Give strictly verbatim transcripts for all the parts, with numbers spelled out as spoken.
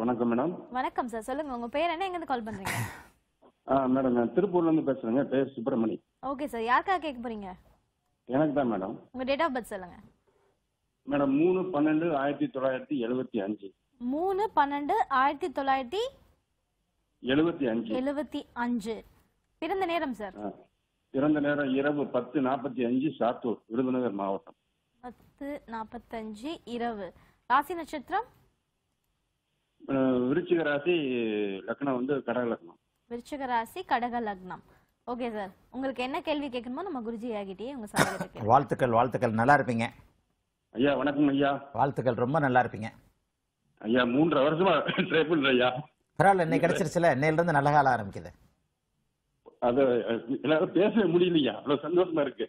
வணக்கம் மேடம். வணக்கம் சார், சொல்லுங்க உங்க பேர் என்ன, எங்க இருந்து கால் பண்றீங்க? ஆ மேடம், நான் திருப்பூர்ல இருந்து பேசுறேங்க. பேர் சுப்பிரமணி. ஓகே சார், யாருக்காக கேட்க போறீங்க? எனக்கு தான் மேடம். உங்க டேட் ஆஃப் பர்த் சொல்லுங்க. மேடம் மூணு பன்னெண்டு ஆயிரத்தி தொள்ளாயிரத்தி எழுபத்தி அஞ்சு. மூணு பன்னெண்டு ஆயிரத்தி தொள்ளாயிரத்தி எழுபத்தி அஞ்சு. எழுபத்தி அஞ்சு. பிறந்த நேரம் சார்? பிறந்த நேரம் இரவு பத்து நாற்பத்தி அஞ்சு, சாத்தூர், விருதுநகர் மாவட்டம். பத்து நாற்பத்தஞ்சு இரவு. ராசி நட்சத்திரம்? விருச்சிக ராசி, லக்னம் வந்து கடக லக்னம். விருச்சிக ராசி, கடக லக்னம். ஓகே சார், உங்களுக்கு என்ன கேள்வி கேட்கணுமோ நம்ம குருஜி ஆகிட்டே உங்க சந்தேகத்தை. வாழ்த்துக்கள் வாழ்த்துக்கள், நல்லா இருப்பீங்க ஐயா. வணக்கம் ஐயா. வாழ்த்துக்கள், ரொம்ப நல்லா இருப்பீங்க ஐயா. மூன்றரை வருஷமா ட்ரை பண்றேன் ஐயா. பரவாயில்ல, இன்னைக்கு கிடைச்சிருச்சுல, இன்னையில இருந்து நல்ல காலம் ஆரம்பிக்குது. அது எல்லாரும் பேசவே முடியலையா, அவ்வளவு சந்தோஷமா இருக்கு.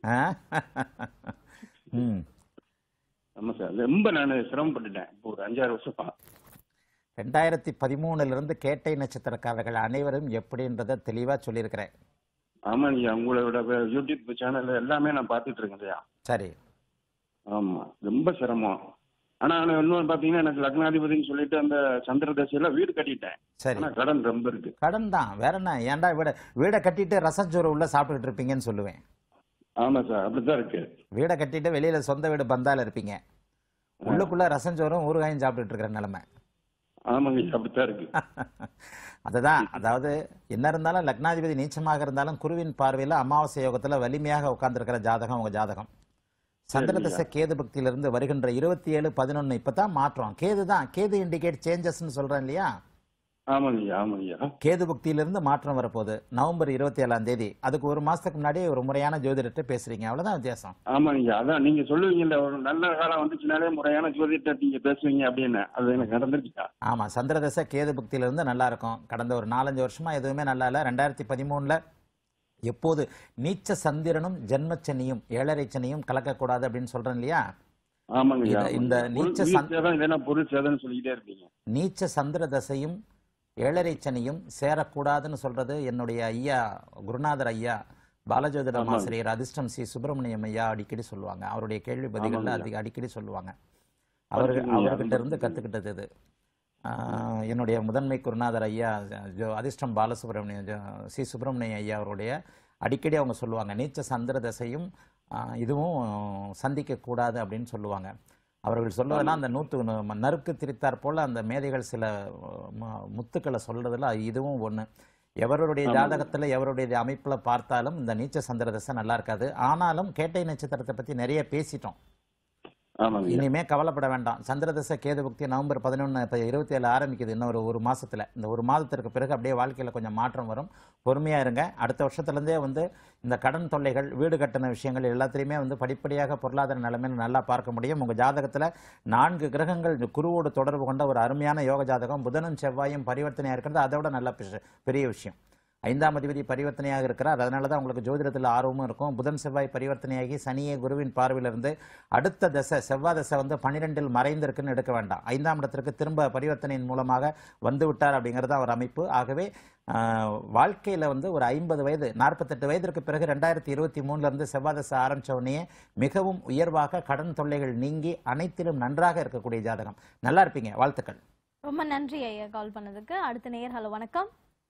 ஆமா சார், ரொம்ப நான் சிரமப்பட்டுட்டேன் ஒரு அஞ்சாறு வருஷமா. ரெண்டாயிரத்தி பதிமூணுல இருந்து கேட்டை நட்சத்திரக்காரர்கள் அனைவரும் எப்படின்றத தெளிவா சொல்லியிருக்கிறேன். ஆமா ஐயா, உங்களோட யூடியூப் சேனல் எல்லாமே நான் பார்த்துட்டு இருக்கேன் ஐயா. சரி. ஆமா, ரொம்ப சிரமம். ஆனா இன்னொன்று பாத்தீங்கன்னா, எனக்கு லக்னாதிபதினு சொல்லிட்டு அந்த சந்திர தசையில வீடு கட்டிட்டேன். சரி. ஆனா கடன் ரொம்ப இருக்கு. கடன் தான், வேற என்ன? ஏன்டா வீட வீடை கட்டிட்டு ரசஞ்சோறு உள்ள சாப்பிட்டுட்டு இருப்பீங்கன்னு சொல்லுவேன். ஆமா சார், அப்படித்தான் இருக்கு. வீடை கட்டிட்டு வெளியில சொந்த வீடு பந்தால இருப்பீங்க, உள்ளுக்குள்ள ரசஞ்சோறும் ஊறுகாயும் சாப்பிட்டுட்டு இருக்கிற நிலைமை. ஆமாங்க, அப்படித்தான் இருக்கு. அதுதான், அதாவது என்ன இருந்தாலும் லக்னாதிபதி நீச்சமாக இருந்தாலும் குருவின் பார்வையில அமாவாசை யோகத்துல வலிமையாக உட்கார்ந்துருக்கிற ஜாதகம் உங்க ஜாதகம். சந்திரதசை கேது பக்தியிலிருந்து வருகின்ற இருபத்தி ஏழு பதினொன்னு இப்பதான் மாற்றம். கேது தான், கேது இண்டிகேட் சேஞ்சஸ்ன்னு சொல்றேன் இல்லையா? ஆமாங்கய்யா ஆமாங்கய்யா. கேது பக்தியிலிருந்து மாற்றம் வரப்போகுது நவம்பர் இருபத்தி ஏழாம் தேதி. அதுக்கு ஒரு மாசத்துக்கு முன்னாடி ஒரு முறையான ஜோதிடத்தை பேசுறீங்க, அவ்வளவுதான் வித்தியாசம். ஆமாங்கய்யா, அதான் நீங்க சொல்லுவீங்கல்ல, ஒரு நல்ல காலம் வந்துச்சுனாலே முறையான ஜோதிடத்தை நீங்க பேசுவீங்க அப்படின்னு. அது எனக்கு நடந்துருச்சா? ஆமா, சந்திரதசை கேது பக்தியிலிருந்து நல்லா இருக்கும். கடந்த ஒரு நாலஞ்சு வருஷமா எதுவுமே நல்லா இல்லை. ரெண்டாயிரத்தி பதிமூணுல எப்போது நீச்ச சந்திரனும் ஜென்மச்சனியும் ஏழரை சனியும் கலக்கக்கூடாது அப்படின்னு சொல்றேன் இல்லையா? ஆமாங்கய்யா. இந்த நீச்ச சொல்லிட்டே இருப்பீங்க. நீச்ச சந்திர தசையும் ஏழரை சனியும் சேரக்கூடாதுன்னு சொல்றது என்னுடைய ஐயா குருநாதர் ஐயா பாலஜோதிடம் ஆசிரியர் அதிர்ஷ்டம் சி சுப்பிரமணியம் ஐயா அடிக்கடி சொல்லுவாங்க. அவருடைய கேள்வி பதிகள்ல அதிக அடிக்கடி சொல்லுவாங்க. அவர்கள் அவர்கிட்ட இருந்து கத்துக்கிட்டது இது. என்னுடைய முதன்மை குருநாதர் ஐயா ஜோ அதிர்ஷ்டம் பாலசுப்ரமணியம் சி சுப்பிரமணியம் ஐயா அவருடைய அடிக்கடி அவங்க சொல்லுவாங்க, நீச்ச சந்திர தசையும் இதுவும் சந்திக்க கூடாது அப்படின்னு சொல்லுவாங்க. அவர்கள் சொல்வதெல்லாம் அந்த நூற்று நறுக்கு திரித்தார் போல அந்த மேதைகள் சில முத்துக்களை சொல்றதுல இதுவும் ஒண்ணு. எவருடைய ஜாதகத்துல எவருடைய அமைப்புல பார்த்தாலும் இந்த நீச்ச சந்திர தசை நல்லா இருக்காது. ஆனாலும் கேட்டை நட்சத்திரத்தை பத்தி நிறைய பேசிட்டோம், இனிமே கவலைப்பட வேண்டாம். சந்திரதசை கேது பக்தி நவம்பர் பதினொன்னு இப்போ இருபத்தி ஏழு ஆரம்பிக்குது, இன்னொரு ஒரு மாசத்துல. இந்த ஒரு மாதத்திற்கு பிறகு அப்படியே வாழ்க்கையில கொஞ்சம் மாற்றம் வரும். பொறுமையா இருங்க. அடுத்த வருஷத்துல இருந்தே வந்து இந்த கடன் தொல்லைகள், வீடு கட்டின விஷயங்கள் எல்லாத்திலையுமே வந்து படிப்படியாக பொருளாதார நிலைமையில நல்லா பார்க்க முடியும். உங்க ஜாதகத்துல நான்கு கிரகங்கள் குருவோடு தொடர்பு கொண்ட ஒரு அருமையான யோக ஜாதகம். புதனும் செவ்வாயும் பரிவர்த்தனையா இருக்கிறது அதோட நல்ல பெரிய விஷயம். ஐந்தாம் அதிபதி பரிவர்த்தனையாக இருக்கிறார், அதனால தான் உங்களுக்கு ஜோதிடத்தில் ஆர்வமும் இருக்கும். புதன் செவ்வாய் பரிவர்த்தனையாகி சனியை குருவின் பார்வையிலிருந்து அடுத்த தசை செவ்வாய் தசை வந்து பன்னிரெண்டில் மறைந்திருக்குன்னு எடுக்க வேண்டாம். ஐந்தாம் இடத்திற்கு திரும்ப பரிவர்த்தனையின் மூலமாக வந்து விட்டார் அப்படிங்கிறது அவர் அமைப்பு. ஆகவே வாழ்க்கையில் வந்து ஒரு ஐம்பது வயது நாற்பத்தெட்டு வயதிற்கு பிறகு ரெண்டாயிரத்தி இருபத்தி மூணுல இருந்து செவ்வாய் தசை ஆரம்பித்த உடனே மிகவும் உயர்வாக கடன் தொல்லைகள் நீங்கி அனைத்திலும் நன்றாக இருக்கக்கூடிய ஜாதகம். நல்லா இருப்பீங்க. வாழ்த்துக்கள். ரொம்ப நன்றி ஐயா கால் பண்ணதுக்கு. அடுத்த நேயர். ஹலோ வணக்கம்.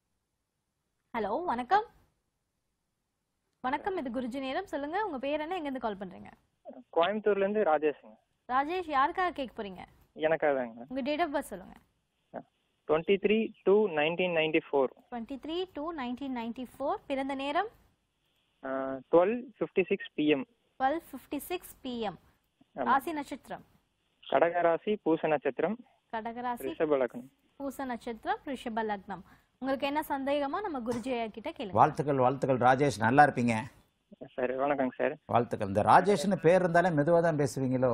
ஹலோ வணக்கம். வணக்கம், இது குருஜி நேரம். சொல்லுங்க உங்க பேர் என்ன, எங்க இருந்து கால் பண்றீங்க? கோயம்புத்தூர்ல இருந்து ராஜேஷ்ங்க. ராஜேஷ், யாருக்காக கேட்க போறீங்க? எனக்காகங்க. உங்க டேட் ஆஃப் பர்த் சொல்லுங்க. Twenty three two nineteen ninety four. Twenty three two nineteen ninety four. பிறந்த நேரம் twelve fifty six PM. Twelve fifty six PM. ராசி நட்சத்திரம்? கடகராசி, பூச நட்சத்திரம். கடகராசி, ரிஷப லக்னம். பூச நட்சத்திரம், ரிஷப லக்னம். உங்களுக்கு என்ன சந்தேகமா நம்ம குருஜி ஐயா கிட்ட கேளுங்க. வாழ்த்துக்கள் வாழ்த்துக்கள் ராஜேஷ், நல்லா இருப்பீங்க. சரி, வணக்கங்க சார். வாழ்த்துக்கள். இந்த ராஜேஷ்னு பேர் இருந்தாலே மெதுவா தான் பேசுவீங்களோ?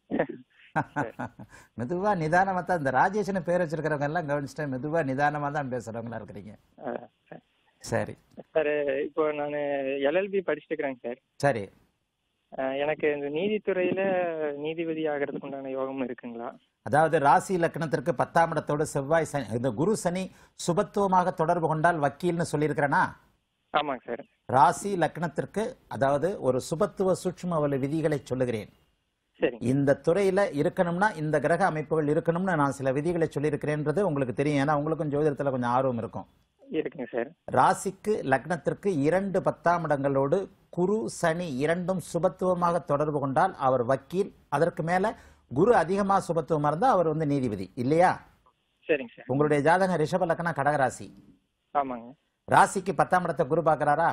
மெதுவா நிதானமா தான். இந்த ராஜேஷ்னு பேர் வச்சிருக்கிறவங்க எல்லாம் கவனிச்சுட்டேன், மெதுவா நிதானமா தான் பேசுறவங்களா இருக்கிறீங்க. சரி சார், இப்போ நான் எல்எல்பி படிச்சுட்டு இருக்கிறேங்க சார். சரி. எனக்கு இந்த நீதித்துறையில நீதிபதி ஆகிறதுக்கு உண்டான யோகம் இருக்குங்களா? அதாவது ராசி லக்னத்திற்கு பத்தாம் இடத்தோடு செவ்வாய் சனி, இந்த குரு சனி சுபத்துவமாக தொடர்பு கொண்டால் வக்கீல்னு சொல்லியிருக்கிறேனா? ஆமாங்க சார். ராசி லக்னத்திற்கு அதாவது ஒரு சுபத்துவ சூட்சும விதிகளை சொல்லுகிறேன். சரிங்க இந்த துறையில இருக்கணும்னா இந்த கிரக அமைப்புகள் இருக்கணும்னு நான் சில விதிகளை சொல்லியிருக்கிறேன்றது உங்களுக்கு தெரியும். ஏன்னா உங்களுக்கும் ஜோதிடத்துல கொஞ்சம் ஆர்வம் இருக்கும். இருக்குங்க சார். ராசிக்கு லக்னத்திற்கு இரண்டு பத்தாம் இடங்களோடு குரு சனி இரண்டும் சுபத்துவமாக தொடர்பு கொண்டால் அவர் வக்கீல். அதற்கு மேல குரு அதிகமா சுபத்துவமா இருந்தா அவர் வந்து நீதிபதி இல்லையா? சரிங்க சார். உங்களுடைய ஜாதகம் ரிஷப லக்னம் கடகராசி. ஆமாங்க. ராசிக்கு பத்தாம் இடத்தை குரு பார்க்கிறாரா?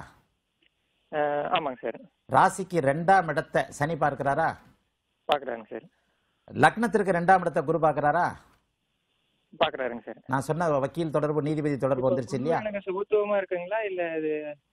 ஆமாங்க சார். ராசிக்கு ரெண்டாம் இடத்தை சனி பார்க்கிறாரா? பாக்குறாருங்க சார். லக்னத்திற்கு ரெண்டாம் இடத்தை குரு பார்க்கிறாரா? பாக்குறாருங்க சார். நான் சொன்ன வக்கீல் தொடர்பு நீதிபதி தொடர்பு வந்துருச்சு இல்லையா? எனக்கு சுபத்துவமா இருக்குங்களா இல்ல அது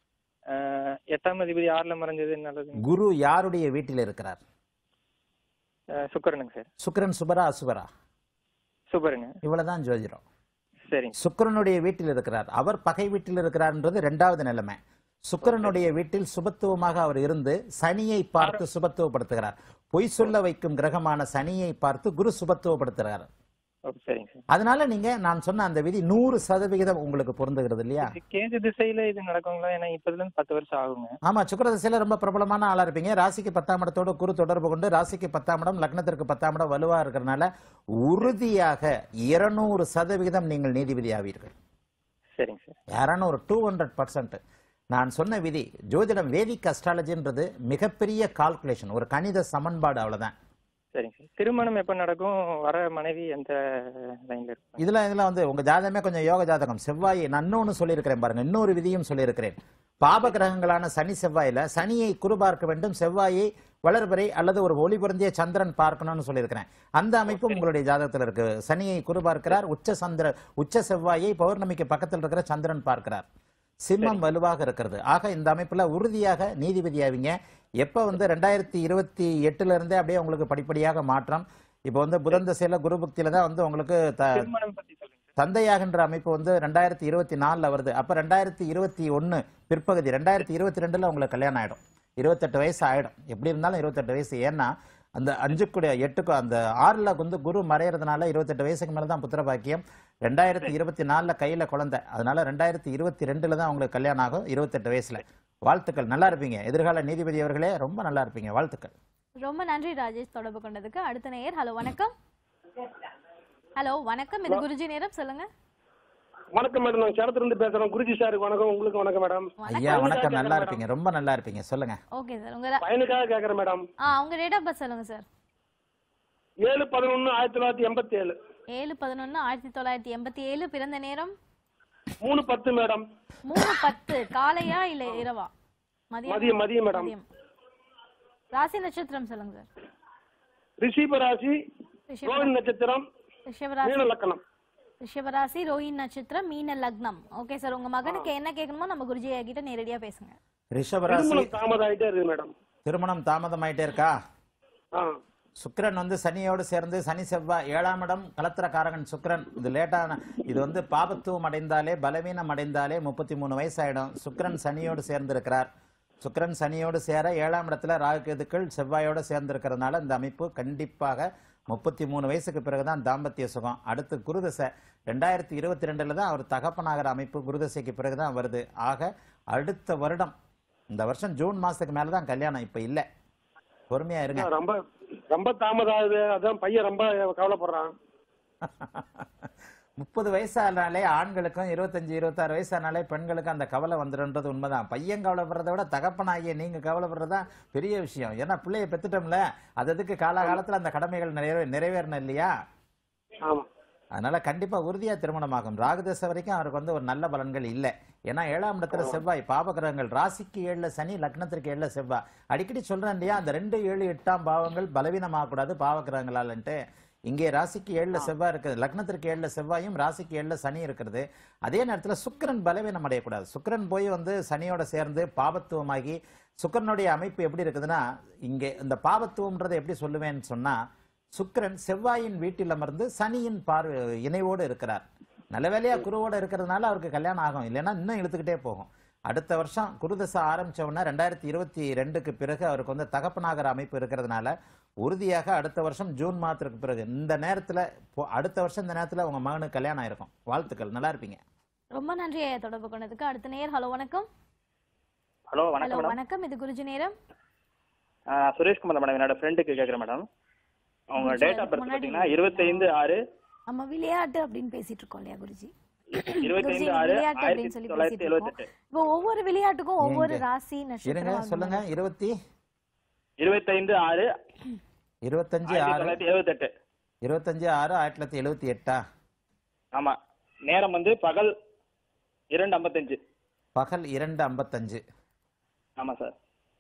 எட்டாம் அதிபதி ஆறுல மறைஞ்சது நல்லது? குரு யாருடைய வீட்டில் இருக்கிறார்? சுக்கிரனுங்க சார். சுக்கிரன் சுபரா அசுபரா? சுபருங்க. இவ்வளவுதான் ஜோதிடம். சரிங்க. சுக்கிரனுடைய வீட்டில் இருக்கிறார். அவர் பகை வீட்டில் இருக்கிறார்ன்றது ரெண்டாவது நிலைமை. சுக்கிரனுடைய வீட்டில் சுபத்துவமாக அவர் இருந்து சனியை பார்த்து சுபத்துவப்படுத்துகிறார். பொய் சொல்ல வைக்கும் கிரகமான சனியை பார்த்து குரு சுபத்துவப்படுத்துகிறார். அதனால நீங்க நான் சொன்ன அந்த விதி நூறு சதவிகிதம் உங்களுக்கு பொருந்துகிறது இல்லையா? கேது திசையில இது நடக்குங்களா? ஏன்னா இப்பதுல இருந்து பத்து வருஷம் ஆகுங்க. ஆமா, சுக்கிர திசையில ரொம்ப பிரபலமான ஆளா இருப்பீங்க. ராசிக்கு பத்தாம் இடத்தோட குரு தொடர்பு கொண்டு ராசிக்கு பத்தாம் இடம் லக்னத்திற்கு பத்தாம் இடம் வலுவா இருக்கிறதுனால உறுதியாக இருநூறு சதவிகிதம் நீங்கள் நீதிபதி ஆவீர்கள். சரிங்க சார். இருநூறு டூ ஹண்ட்ரட் பர்சன்ட். நான் சொன்ன விதி ஜோதிடம் வேதிக் அஸ்ட்ராலஜின்றது மிகப்பெரிய கால்குலேஷன், ஒரு கணித சமன்பாடு, அவ்வளவுதான். சரிங்க சார். திருமணம் எப்ப நடக்கும்? வர மனைவி எந்த லைன்ல இருக்கு? இதுல இதுல வந்து உங்க ஜாதகமே கொஞ்சம் யோக ஜாதகம். செவ்வாய் நான் இன்னொன்னு சொல்லியிருக்கிறேன் பாருங்க, இன்னொரு விதியும் சொல்லியிருக்கிறேன். பாப கிரகங்களான சனி செவ்வாயில சனியை குரு பார்க்க வேண்டும், செவ்வாயை வளர்பிறை அல்லது ஒரு ஒளி பொருந்திய சந்திரன் பார்க்கணும்னு சொல்லியிருக்கிறேன். அந்த அமைப்பும் உங்களுடைய ஜாதகத்தில் இருக்கு. சனியை குரு பார்க்கிறார், உச்ச சந்திர உச்ச செவ்வாயை பௌர்ணமிக்கு பக்கத்தில் இருக்கிற சந்திரன் பார்க்கிறார். சிம்மம் வலுவாக இருக்கிறது. ஆக இந்த அமைப்புல உறுதியாக நீதிபதி ஆவீங்க. எப்ப வந்து ரெண்டாயிரத்தி இருபத்தி எட்டுல இருந்தே அப்படியே உங்களுக்கு படிப்படியாக மாற்றம். இப்ப வந்து புதன் திசையில குரு பக்தியில தான் வந்து உங்களுக்கு தந்தையாகின்ற அமைப்பு வந்து ரெண்டாயிரத்தி இருபத்தி நாலுல வருது. அப்ப ரெண்டாயிரத்தி இருபத்தி ஒன்னு பிற்பகுதி ரெண்டாயிரத்தி இருபத்தி ரெண்டுல உங்களுக்கு கல்யாணம் ஆயிடும். இருபத்தெட்டு வயசு ஆயிடும். எப்படி இருந்தாலும் இருபத்தெட்டு வயசு. ஏன்னா அந்த அஞ்சுக்குடைய எட்டுக்கும் அந்த ஆறுல வந்து குரு மறையறதுனால இருபத்தெட்டு வயசுக்கு மேலதான் புத்திர பாக்கியம். ரெண்டாயிரத்தி இருபத்தி நாலுல கையில குழந்தை. அதனால ரெண்டாயிரத்தி இருபத்தி ரெண்டுல தான் உங்களுக்கு கல்யாணம் ஆகும் இருபத்தெட்டு வயசுல. வாழ்த்துக்கள், நல்லா இருப்பீங்க. எதிர்கால நீதிபதி அவர்களே ரொம்ப நல்லா இருப்பீங்க. வாழ்த்துக்கள். ரொம்ப நன்றி ராஜேஷ் தொடர்பு கொண்டதுக்கு. அடுத்த நேயர். ஹலோ வணக்கம். ஹலோ வணக்கம், இது குருஜி நேரம், சொல்லுங்க. வணக்கம் மேடம், நான் சேலத்துல இருந்து பேசுறேன். குருஜி சார் வணக்கம். உங்களுக்கு வணக்கம் மேடம். ஐயா வணக்கம், நல்லா இருப்பீங்க, ரொம்ப நல்லா இருப்பீங்க, சொல்லுங்க. Okay sir. உங்க பையனுக்காக கேக்குறேன் மேடம். ஆ உங்க டேட் ஆஃப் பர்த் சொல்லுங்க சார். ஏழு பதினொன்னு ஆயிரத்தி தொள்ளாயிரத்தி எண்பத்தி ஏழு. ஏழு பதினொன்னு ஆயிரத்தி தொள்ளாயிரத்தி எண்பத்தி ஏழு. பிறந்த நேரம் மூணு பத்து மேடம். மூணு பத்து. காலையா இல்ல இரவா? மதியம். மதியம் மேடம். ராசி நட்சத்திரம் சொல்லுங்க சார். ரிஷப ராசி, ரோஹிணி நட்சத்திரம், மீன லக்னம். ரிஷபராசி, ரோஹிணி நட்சத்திரம், மீன லக்னம். Okay sir. உங்க மகனுக்கு என்ன கேட்கணுமோ நம்ம குருஜி கிட்ட நேரடியா பேசுங்க. ரிஷபராசி தாமதம் ஆயிட்டே இருக்கு மேடம். திருமணம் தாமதம் ஆயிட்டே இருக்கா? ஆ. சுக்கிரன் வந்து சனியோடு சேர்ந்து சனி செவ்வாய் ஏழாம் இடம் கலத்திர காரகன் சுக்கிரன். இது லேட்டான இது வந்து பாபத்துவம் அடைந்தாலே பலவீனம் அடைந்தாலே முப்பத்தி மூணு வயசாயிடும். சுக்கிரன் சனியோடு சேர்ந்து இருக்கிறார். சுக்கிரன் சனியோடு சேர ஏழாம் இடத்துல ராகு கேதுக்கள் செவ்வாயோடு சேர்ந்து இருக்கிறதுனால இந்த அமைப்பு கண்டிப்பாக முப்பத்தி மூணு வயசுக்கு பிறகுதான் தாம்பத்திய சுகம். அடுத்து குருதசை ரெண்டாயிரத்தி இருபத்தி ரெண்டுல தான் அவர் தகப்பனாகிற அமைப்பு குருதசைக்கு பிறகுதான் வருது. ஆக அடுத்த வருடம் இந்த வருஷம் ஜூன் மாசத்துக்கு மேலதான் கல்யாணம். இப்ப இல்ல, பொறுமையா இருங்க. ரொம்ப ரொம்ப தாமதம் ஆகுது. அதான் பையன் ரொம்ப கவலைப்படுறான். முப்பது வயசானாலே ஆண்களுக்கும் இருபத்தஞ்சு இருபத்தாறு வயசானாலே பெண்களுக்கும் அந்த கவலை வந்துடுன்றது உண்மைதான். பையன் கவலைப்படுறத விட தகப்பனாகிய நீங்க கவலைப்படுறதா பெரிய விஷயம். ஏன்னா பிள்ளைய பெத்துட்டோம்ல, அது அதுக்கு காலகாலத்துல அந்த கடமைகள் நிறைவே நிறைவேறணும் இல்லையா? அதனால கண்டிப்பா உறுதியா திருமணமாகும். ராகுதசை வரைக்கும் அவருக்கு வந்து ஒரு நல்ல பலன்கள் இல்லை. ஏன்னா ஏழாம் இடத்துல செவ்வாய், பாவகிரகங்கள். ராசிக்கு ஏழுல சனி, லக்னத்திற்கு ஏழுல செவ்வாய். அடிக்கடி சொல்றேன் இல்லையா, அந்த ரெண்டு ஏழு எட்டாம் பாவங்கள் பலவீனமாக கூடாது பாவகிரகங்களாலன்ட்டு. இங்கே ராசிக்கு ஏழுல செவ்வாய் இருக்குது, லக்னத்திற்கு ஏழுல செவ்வாயும் ராசிக்கு ஏழுல சனி இருக்கிறது. அதே நேரத்தில் சுக்கிரன் பலவீனம் அடையக்கூடாது. சுக்கிரன் போய் வந்து சனியோட சேர்ந்து பாபத்துவமாகி, சுக்கிரனுடைய அமைப்பு எப்படி இருக்குதுன்னா, இங்கே இந்த பாபத்துவம்ன்றதை எப்படி சொல்லுவேன்னு சொன்னா, சுக்கிரன் செவ்வாயின் வீட்டில் அமர்ந்து சனியின் பார்வை இணைவோடு இருக்கிறார். நல்ல வேலையா குருவோட இருக்கிறதுனால அவருக்கு கல்யாணம் ஆகும், இல்லைன்னா இன்னும் இழுத்துக்கிட்டே போகும். அடுத்த வருஷம் குருதசை ஆரம்பிச்ச உடனே ரெண்டாயிரத்தி இருபத்தி ரெண்டுக்கு பிறகு அவருக்கு வந்து தகப்பனாகிற அமைப்பு இருக்கிறதுனால உறுதியாக அடுத்த வருஷம் ஜூன் மாதத்துக்கு பிறகு இந்த நேரத்துல அடுத்த வருஷம் இந்த நேரத்துல உங்க மகனுக்கு கல்யாணம் ஆயிருக்கும். வாழ்த்துக்கள், நல்லா இருப்பீங்க. ரொம்ப நன்றி தொடர்பு கொண்டதுக்கு. அடுத்த நேர். ஹலோ வணக்கம். ஹலோ வணக்கம் மேடம். வணக்கம், இது குருஜி நேரம். சுரேஷ்குமார் மேடம், என்னோட ஃப்ரெண்டுக்கு கேட்குறேன் மேடம். அவங்க குருஜி, டேட் ஆஃப் அதுக்கு பர்த் முன்னாடி பாத்தீங்கன்னா இருபத்தைந்து ஆறு நம்ம விளையாட்டு அப்படின்னு பேசிட்டு இருக்கோம் இல்லையா குருஜி? இருபத்தைந்து குருஜி, ஆறு விளையாட்டு ஆயிரத்தி அப்படின்னு சொல்லி தொள்ளாயிரத்தி பேசிட்டு எழுபத்தி இருக்கோம். எட்டு இப்போ ஒவ்வொரு விளையாட்டுக்கும் ஒவ்வொரு ஏங்க? ராசி இருங்க நட்சத்திரம் அந்த சொல்லுங்க. மாதிரி. இருபத்தி இருபத்தைந்து ஆறு இருபத்தஞ்சு ஆயிரத்தி ஆறு தொள்ளாயிரத்தி எழுபத்தி எட்டு இருபத்தஞ்சு ஆறு ஆயிரத்தி தொள்ளாயிரத்தி எழுபத்தி எட்டா? ஆமா. நேரம் வந்து பகல் இரண்டு ஐம்பத்தஞ்சு. பகல் இரண்டு ஐம்பத்தஞ்சு. ஆமா சார்.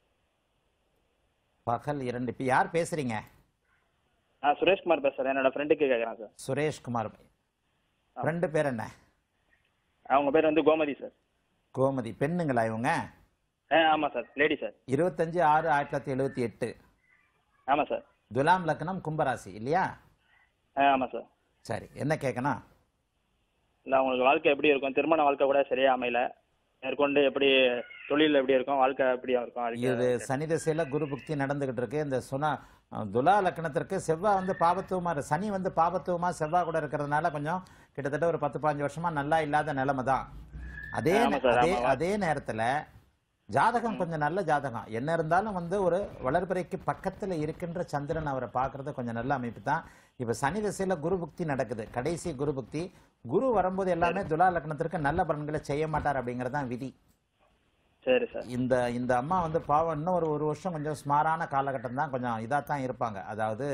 பகல் இரண்டு. இப்போ யார் பேசுறீங்க? நான் சுரேஷ்குமார் பேசுறேன். என்னோட ஃப்ரெண்டுக்கு கேட்கறேன் சார். சுரேஷ்குமார். ஃப்ரெண்டு பேர் என்ன? அவங்க பேர் வந்து கோமதி சார். கோமதி. பெண்ணுங்களா இவங்க? ஆ ஆமா சார், லேடி சார். இருபத்தஞ்சு ஆறு ஆயிரத்தி தொள்ளாயிரத்தி எழுபத்தி எட்டு. ஆமா சார். துலாம் லக்னம் கும்பராசி இல்லையா? ஆ ஆமா சார். சரி, என்ன கேட்கணும்? இல்லை அவங்களுக்கு வாழ்க்கை எப்படி இருக்கும், திருமண வாழ்க்கை கூட சரியா அமையல, மேற்கொண்டு எப்படி தொழில் எப்படி இருக்கும், வாழ்க்கை எப்படி இருக்கும் இது அதுக்கு. சனி திசையில குரு புக்தி நடந்துகிட்டு இருக்கு. இந்த சுனா துலா லக்னத்திற்கு செவ்வாய் வந்து பாபத்துவமா இருக்கு. சனி வந்து பாபத்துவமா செவ்வாய் கூட இருக்கிறதுனால கொஞ்சம் கிட்டத்தட்ட ஒரு பத்து பாஞ்சு வருஷமா நல்லா இல்லாத நிலைமை தான். அதே ஆமா சார், அதே ஆமா. அதே நேரத்துல ஜாதகம் கொஞ்சம் நல்ல ஜாதகம். என்ன இருந்தாலும் வந்து ஒரு வளர்பிறைக்கு பக்கத்துல இருக்கின்ற சந்திரன் அவரை பார்க்கறது கொஞ்சம் நல்ல அமைப்பு தான். இப்ப சனி திசையில குரு புக்தி நடக்குது, கடைசி குரு புக்தி. குரு வரும்போது எல்லாமே துலா லக்னத்திற்கு நல்ல பலன்களை செய்ய மாட்டார் அப்படிங்கறது தான் விதி. சரி சார். இந்த இந்த அம்மா வந்து பாவம் இன்னும் ஒரு ஒரு வருஷம் கொஞ்சம் ஸ்மாரான காலகட்டம் தான், கொஞ்சம் இதாக தான் இருப்பாங்க. அதாவது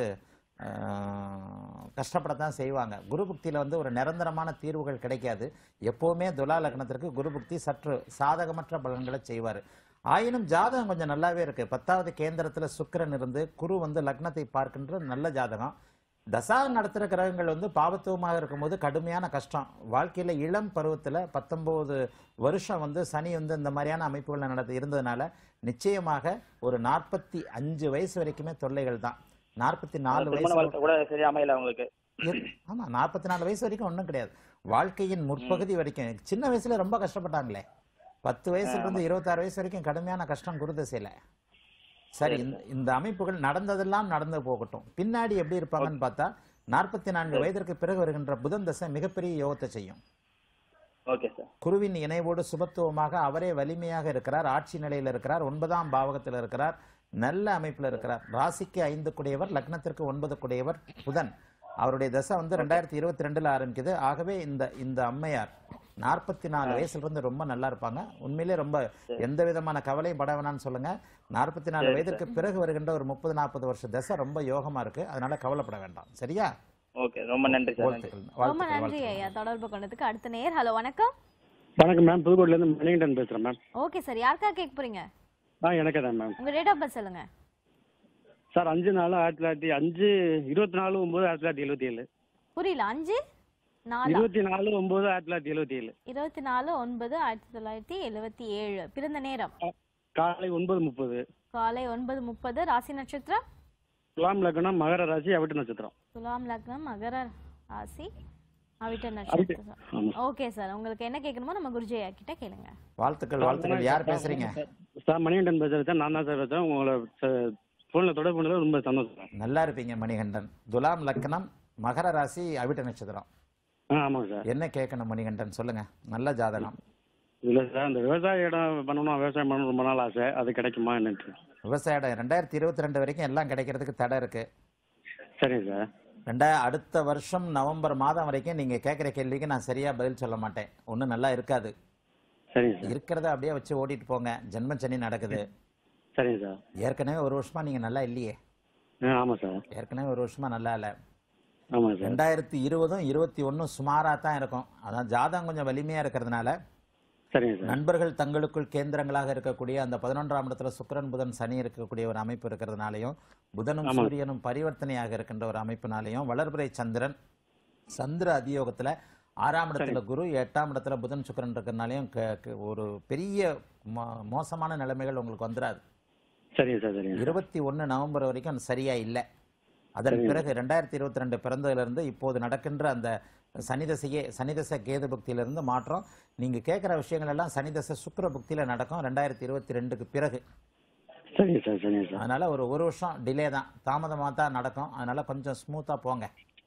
கஷ்டப்படத்தான் செய்வாங்க. குரு புக்தியில் வந்து ஒரு நிரந்தரமான தீர்வுகள் கிடைக்காது. எப்போவுமே துலா லக்னத்திற்கு குரு புக்தி சற்று சாதகமற்ற பலன்களை செய்வார். ஆயினும் ஜாதகம் கொஞ்சம் நல்லாவே இருக்கு. பத்தாவது கேந்திரத்தில் சுக்கிரன் இருந்து குரு வந்து லக்னத்தை பார்க்கின்ற நல்ல ஜாதகம். தசா நடத்துகிற கிரகங்கள் வந்து பாவத்துவமாக இருக்கும்போது கடுமையான கஷ்டம். வாழ்க்கையில் இளம் பருவத்தில் பத்தொம்போது வருஷம் வந்து சனி வந்து இந்த மாதிரியான அமைப்புகள் நடத்த இருந்ததுனால நிச்சயமாக ஒரு நாற்பத்தி அஞ்சு வயசு வரைக்குமே தொல்லைகள் தான். நாற்பத்தி நாலு திருமண வயசு வாழ்க்கை கூட சரியா அமையல அவங்களுக்கு. ஆமா, நாற்பத்தி நாலு வயசு வரைக்கும் ஒன்றும் கிடையாது. வாழ்க்கையின் முற்பகுதி வரைக்கும் சின்ன வயசுல ரொம்ப கஷ்டப்பட்டாங்களே. பத்து வயசுல இருந்து இருபத்தாறு வயசு வரைக்கும் கடுமையான கஷ்டம் குருதசையில. சரி, இந்த அமைப்புகள் நடந்ததெல்லாம் நடந்து போகட்டும். பின்னாடி எப்படி இருப்பாங்கன்னு பார்த்தா நாற்பத்தி நான்கு வயதிற்கு பிறகு வருகின்ற புதன் தசை மிகப்பெரிய யோகத்தை செய்யும். Okay sir. குருவின் இணைவோடு சுபத்துவமாக அவரே வலிமையாக இருக்கிறார், ஆட்சி நிலையில் இருக்கிறார், ஒன்பதாம் பாவகத்தில் இருக்கிறார், நல்ல அமைப்பில் இருக்கிறார். ராசிக்கு ஐந்து குடையவர், லக்னத்திற்கு ஒன்பது குடையவர் புதன். அவருடைய தசை வந்து ரெண்டாயிரத்தி இருபத்தி ரெண்டுல ஆரம்பிக்குது. ஆகவே இந்த இந்த அம்மையார் நாற்பத்தி நாலு வயசுல இருந்து ரொம்ப நல்லா இருப்பாங்க. உண்மையிலே ரொம்ப எந்த விதமான கவலையும் பட வேணாம்னு சொல்லுங்க. நாற்பத்தி நாலு வயதிற்கு பிறகு வருகின்ற ஒரு முப்பது நாற்பது வருஷ தசை ரொம்ப யோகமா இருக்கு. அதனால கவலைப்பட வேண்டாம். சரியா? ஓகே, ரொம்ப நன்றி சார். ரொம்ப நன்றி ஐயா தொடர்பு கொண்டதுக்கு. அடுத்த நேயர். ஹலோ, வணக்கம். வணக்கம் மேம், புதுக்கோட்டையில இருந்து மணிகண்டன் பேசுறேன் மேம். ஓகே சார், யாருக்கா கேட்க போறீங்க? ஆ எனக்கு தான் மேம். உங்க டேட் ஆஃப் பர்த் சொல்லுங்க சார். அஞ்சு நாலு ஆயிரத்தி தொள்ளாயிரத்தி அஞ்சு இருபத்தி நாலு ஒன்பது ஆயிரத்தி தொள்ளாயிரத்தி எழுபத்தி ஏழு. புரியல. அஞ்சு நாலு இருபத்தி நாலு ஒன்பது ஆயிரத்தி தொள்ளாயிரத்தி எழுபத்தி ஏழு. இருபத்தி நாலு ஒன்பது ஆயிரத்தி தொள்ளாயிரத்தி எழுபத்தி ஏழு. பிறந்த நேரம் காலை ஒன்பது முப்பது. காலை ஒன்பது முப்பது. ராசி நட்சத்திரம் துலாம் லக்னம் மகர ராசி அவிட்ட நட்சத்திரம். துலாம் லக்னம் மகர ராசி அவிட்ட நட்சத்திரம். ஓகே சார், உங்களுக்கு என்ன கேட்கணுமோ நம்ம குருஜி ஐயா கிட்ட கேளுங்க. வாழ்த்துக்கள் வாழ்த்துக்கள். யார் பேசுறீங்க? சார் மணிகண்டன் பேசுறேன். நான் தான் சார் பேசுறேன். உங்களை போன்ல தொடர்பு பண்ணது ரொம்ப சந்தோஷம். நல்லா இருப்பீங்க மணிகண்டன். துலாம் லக்னம் மகர ராசி அவிட்ட நட்சத்திரம். ஆமாங்க சார். என்ன கேட்கணும் மணிகண்டன், சொல்லுங்க. நல்ல ஜாதகம். இல்ல சார், இந்த விவசாய இடம் பண்ணணும், விவசாயம் பண்ணணும் ரொம்ப நாள் ஆசை. அது கிடைக்குமா என்னட்டு? விவசாய இடம் ரெண்டாயிரத்தி இருபத்தி ரெண்டு வரைக்கும் எல்லாம் கிடைக்கிறதுக்கு தடை இருக்கு. சரிங்க சார். ரெண்டா அடுத்த வருஷம் நவம்பர் மாதம் வரைக்கும் நீங்க கேட்குற கேள்விக்கு நான் சரியா பதில் சொல்ல மாட்டேன். ஒன்றும் நல்லா இருக்காது. சரிங்க சார். இருக்கிறத அப்படியே வச்சு ஓட்டிட்டு போங்க. ஜென்மச்சனி நடக்குது. சரிங்க சார். ஏற்கனவே ஒரு வருஷமா நீங்க நல்லா இல்லையே. ஆமா சார். ஏற்கனவே ஒரு வருஷமா நல்லா இல்லை. ஆமா சார். ரெண்டாயிரத்தி இருபதும் இருபத்தி ஒன்னும் சுமாரா தான் இருக்கும். அதான் ஜாதகம் கொஞ்சம் வலிமையா இருக்கிறதுனால சரிங்க சார். நண்பர்கள் தங்களுக்குள் கேந்திரங்களாக இருக்கக்கூடிய அந்த பதினொன்றாம் இடத்துல சுக்கிரன் புதன் சனி இருக்கக்கூடிய ஒரு அமைப்பு இருக்கிறதுனாலையும் புதனும் சூரியனும் பரிவர்த்தனையாக இருக்கின்ற ஒரு அமைப்பினாலையும் வளர்பிறை சந்திரன் சந்திர அதியோகத்துல ஆறாம் இடத்துல குரு எட்டாம் இடத்துல புதன் சுக்கிரன் இருக்கிறதுனாலையும் ஒரு பெரிய மோசமான நிலைமைகள் உங்களுக்கு வந்துடாது. சரிங்க சார். சரிங்க. இருபத்தி ஒன்னு நவம்பர் வரைக்கும் சரியா இல்லை. அதன் பிறகு ரெண்டாயிரத்தி இருபத்தி ரெண்டு பிறந்ததிலிருந்து இப்போது நடக்கின்ற அந்த சனிதசையே சனிதசை கேது புக்தியிலிருந்து மாற்றம். நீங்க கேட்குற விஷயங்கள் எல்லாம் சனிதசை சுக்கிர புக்தியில நடக்கும் ரெண்டாயிரத்தி இருபத்தி ரெண்டுக்கு பிறகு. சரிங்க சார். சரிங்க சார். அதனால ஒரு ஒரு வருஷம் டிலே தான், தாமதமாக தான் நடக்கும். அதனால கொஞ்சம் ஸ்மூத்தா போங்க.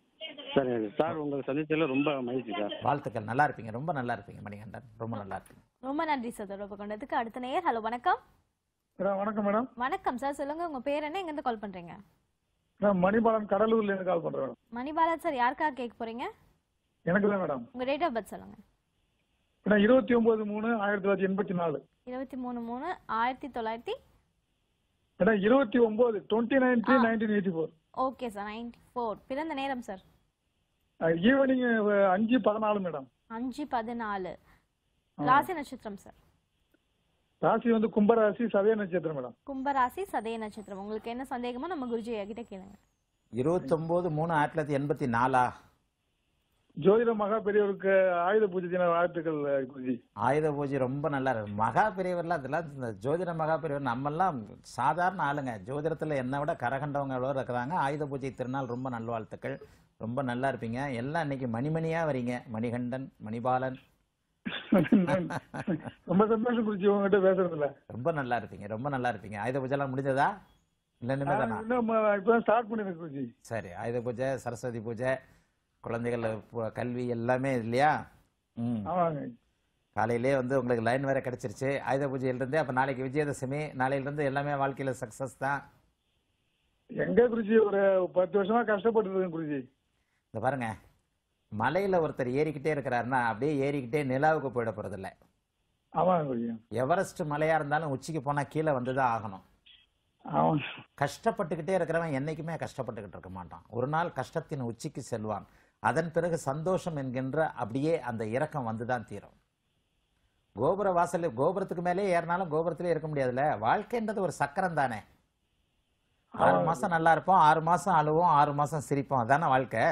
சரிங்க சார். உங்களை சந்திச்சதுல ரொம்ப மகிழ்ச்சி சார். வாழ்த்துக்கள். நல்லா இருப்பீங்க, ரொம்ப நல்லா இருப்பீங்க மணிகண்டன். ரொம்ப நல்லா இருப்பீங்க. ரொம்ப நன்றி சார் தொடர்பு கொண்டதுக்கு. அடுத்த நேயர். ஹலோ, வணக்கம். வணக்கம் மேடம். வணக்கம் சார், சொல்லுங்க உங்க பேர் என்ன, எங்க இருந்து கால் பண்றீங்க? நான் மணிபாலன் கடலூர்ல இருந்து கால் பண்றேன் மேடம். மணிபாலன் சார் யாருக்காக கேட்க போறீங்க? எனக்கு தான் மேடம். உங்க டேட் ஆஃப் பர்த் சொல்லுங்க. மேடம் இருபத்தி ஒன்பது மூணு ஆயிரத்தி தொள்ளாயிரத்தி எண்பத்தி நாலு. இருபத்தி மூணு மூணு ஆயிரத்தி தொள்ளாயிரத்தி மேடம் இருபத்தி ஒன்பது twenty nine three nineteen eighty four. Okay sir. Ninety four. பிறந்த நேரம் சார்? ஈவினிங் அஞ்சு பதினாலு மேடம். அஞ்சு பதினாலு. ராசி நட்சத்திரம் சார்? ராசி வந்து கும்பராசி சதய நட்சத்திரம் மேடம். கும்பராசி சதய நட்சத்திரம். உங்களுக்கு என்ன சந்தேகமோ நம்ம குருஜி கிட்ட கேளுங்க. இருபத்தி ஒன்பது மூணு ஆயிரத்தி தொள்ளாயிரத்தி எண்பத்தி நாலா? ஜோதிட மகா பெரியவருக்கு ஆயுத பூஜை தின வாழ்த்துக்கள் குருஜி. ஆயுத பூஜை ரொம்ப நல்லா இருக்கு. மகா பெரியவர்லாம் இதெல்லாம் இந்த ஜோதிட மகா பெரியவர் நம்மெல்லாம் சாதாரண ஆளுங்க. ஜோதிடத்தில் என்னை விட கரகண்டவங்க எவ்வளோ இருக்கிறாங்க. ஆயுத பூஜை திருநாள் ரொம்ப நல்ல வாழ்த்துக்கள். ரொம்ப நல்லா இருப்பீங்க. எல்லாம் இன்னைக்கு மணிமணியாக வரீங்க. மணிகண்டன், மணிபாலன். ரொம்ப சந்தோஷம் குருஜி உங்ககிட்ட பேசுறதுல. ரொம்ப நல்லா இருப்பீங்க. ரொம்ப நல்லா இருப்பீங்க. ஆயுத பூஜைலாம் முடிஞ்சதா? இல்லை இனிமே தானா? இப்பதான் ஸ்டார்ட் பண்ணிருக்கேன் குருஜி. சரி. ஆயுத பூஜை, சரஸ்வதி பூஜை, குழந்தைகள் கல்வி எல்லாமே இல்லையா? ம். காலையிலே வந்து உங்களுக்கு லைன் வேற கிடைச்சிருச்சு ஆயுத பூஜையிலிருந்து. அப்போ நாளைக்கு விஜயதசமி. நாளையிலிருந்து எல்லாமே வாழ்க்கையில் சக்ஸஸ் தான். எங்க குருஜி ஒரு பத்து வருஷமா கஷ்டப்பட்டு இருக்கேன் குருஜி. இந்த பாருங்க, மலையில ஒருத்தர் ஏறிக்கிட்டே இருக்கிறாருன்னா அப்படியே ஏறிக்கிட்டே நிலாவுக்கு போயிட போறது இல்லை. எவரெஸ்ட் மலையா இருந்தாலும் உச்சிக்கு போனா கீழே வந்துதான் ஆகணும். கஷ்டப்பட்டுக்கிட்டே இருக்கிறவன் என்னைக்குமே கஷ்டப்பட்டுக்கிட்டு இருக்க மாட்டான். ஒரு நாள் கஷ்டத்தின் உச்சிக்கு செல்வான். அதன் பிறகு சந்தோஷம் என்கின்ற அப்படியே அந்த இறக்கம் வந்துதான் தீரும். கோபுர வாசல் கோபுரத்துக்கு மேலே ஏறினாலும் கோபுரத்திலே இருக்க முடியாதுல்ல. வாழ்க்கைன்றது ஒரு சக்கரம் தானே. ஆறு மாசம் நல்லா இருப்போம், ஆறு மாசம் அழுவோம், ஆறு மாசம் சிரிப்போம். அதானே வாழ்க்கை.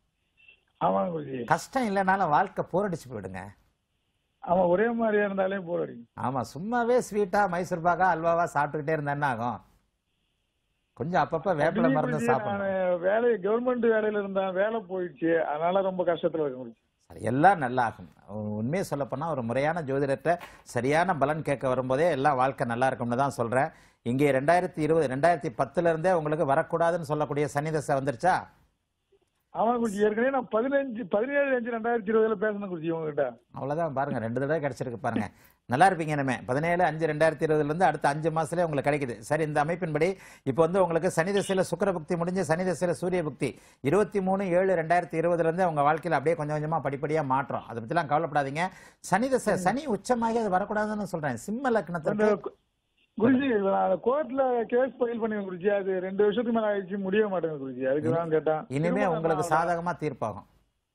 கஷ்டம் இல்லைனாலும் வாழ்க்கை போர் அடிச்சு போயிடுங்க. ஆமா, ஒரே மாதிரியா இருந்தாலே போர் அடிக்கும். ஆமா, சும்மாவே ஸ்வீட்டா மைசூர் பாக்கா அல்வாவா சாப்பிட்டுக்கிட்டே இருந்தா என்ன ஆகும்? கொஞ்சம் அப்பப்ப வேப்பில மருந்து சாப்பிடணும். வேலை கவர்மெண்ட் வேலையில இருந்தா வேலை போயிடுச்சு, அதனால ரொம்ப கஷ்டத்துல இருக்கு. எல்லாம் நல்லா ஆகும். உண்மையை சொல்ல போனா ஒரு முறையான ஜோதிடத்தை சரியான பலன் கேட்க வரும்போதே எல்லாம் வாழ்க்கை நல்லா இருக்கும்னு தான் சொல்றேன். இங்கே ரெண்டாயிரத்தி இருபது ரெண்டாயிரத்தி பத்துல இருந்தே உங்களுக்கு வரக்கூடாதுன்னு சொல்லக்கூடிய சனி தசை வந்துருச்சா? ஆமா குருஜி, ஏற்கனவே நான் பதினஞ்சு பதினேழு அஞ்சு ரெண்டாயிரத்தி இருபதுல பேசணும் குருஜி உங்ககிட்ட. அவ்வளவுதான் பாருங்க, ரெண்டு தடவை கிடைச்சிருக்கு பாருங்க. நல்லா இருப்பீங்க. இனிமே பதினேழு அஞ்சு ரெண்டாயிரத்தி இருபதுல இருந்து அடுத்த அஞ்சு மாசத்துலேயே உங்களுக்கு கிடைக்குது. சரி, இந்த அமைப்பின்படி இப்போ வந்து உங்களுக்கு சனி தசையில சுக்கிர புக்தி முடிஞ்சு சனி தசையில சூரிய புக்தி இருபத்தி மூணு ஏழு ரெண்டாயிரத்தி இருபதுல இருந்து உங்க வாழ்க்கையில அப்படியே கொஞ்சம் கொஞ்சமா படிப்படியா மாற்றம். அதை பத்திலாம் கவலைப்படாதீங்க. சனி தசை சனி உச்சமாகி அது வரக்கூடாதுன்னு சொல்றேன். சிம்ம லக்னத்துக்கு குருஜி கோர்ட்ல கேஸ் ஃபைல் பண்ணுங்க குருஜி. அது ரெண்டு வருஷத்துக்கு மேல ஆயிடுச்சு, முடிய மாட்டேங்குது குருஜி. அதுக்குதான் கேட்டேன். இனிமே உங்களுக்கு சாதகமா தீர்ப்பாகும்.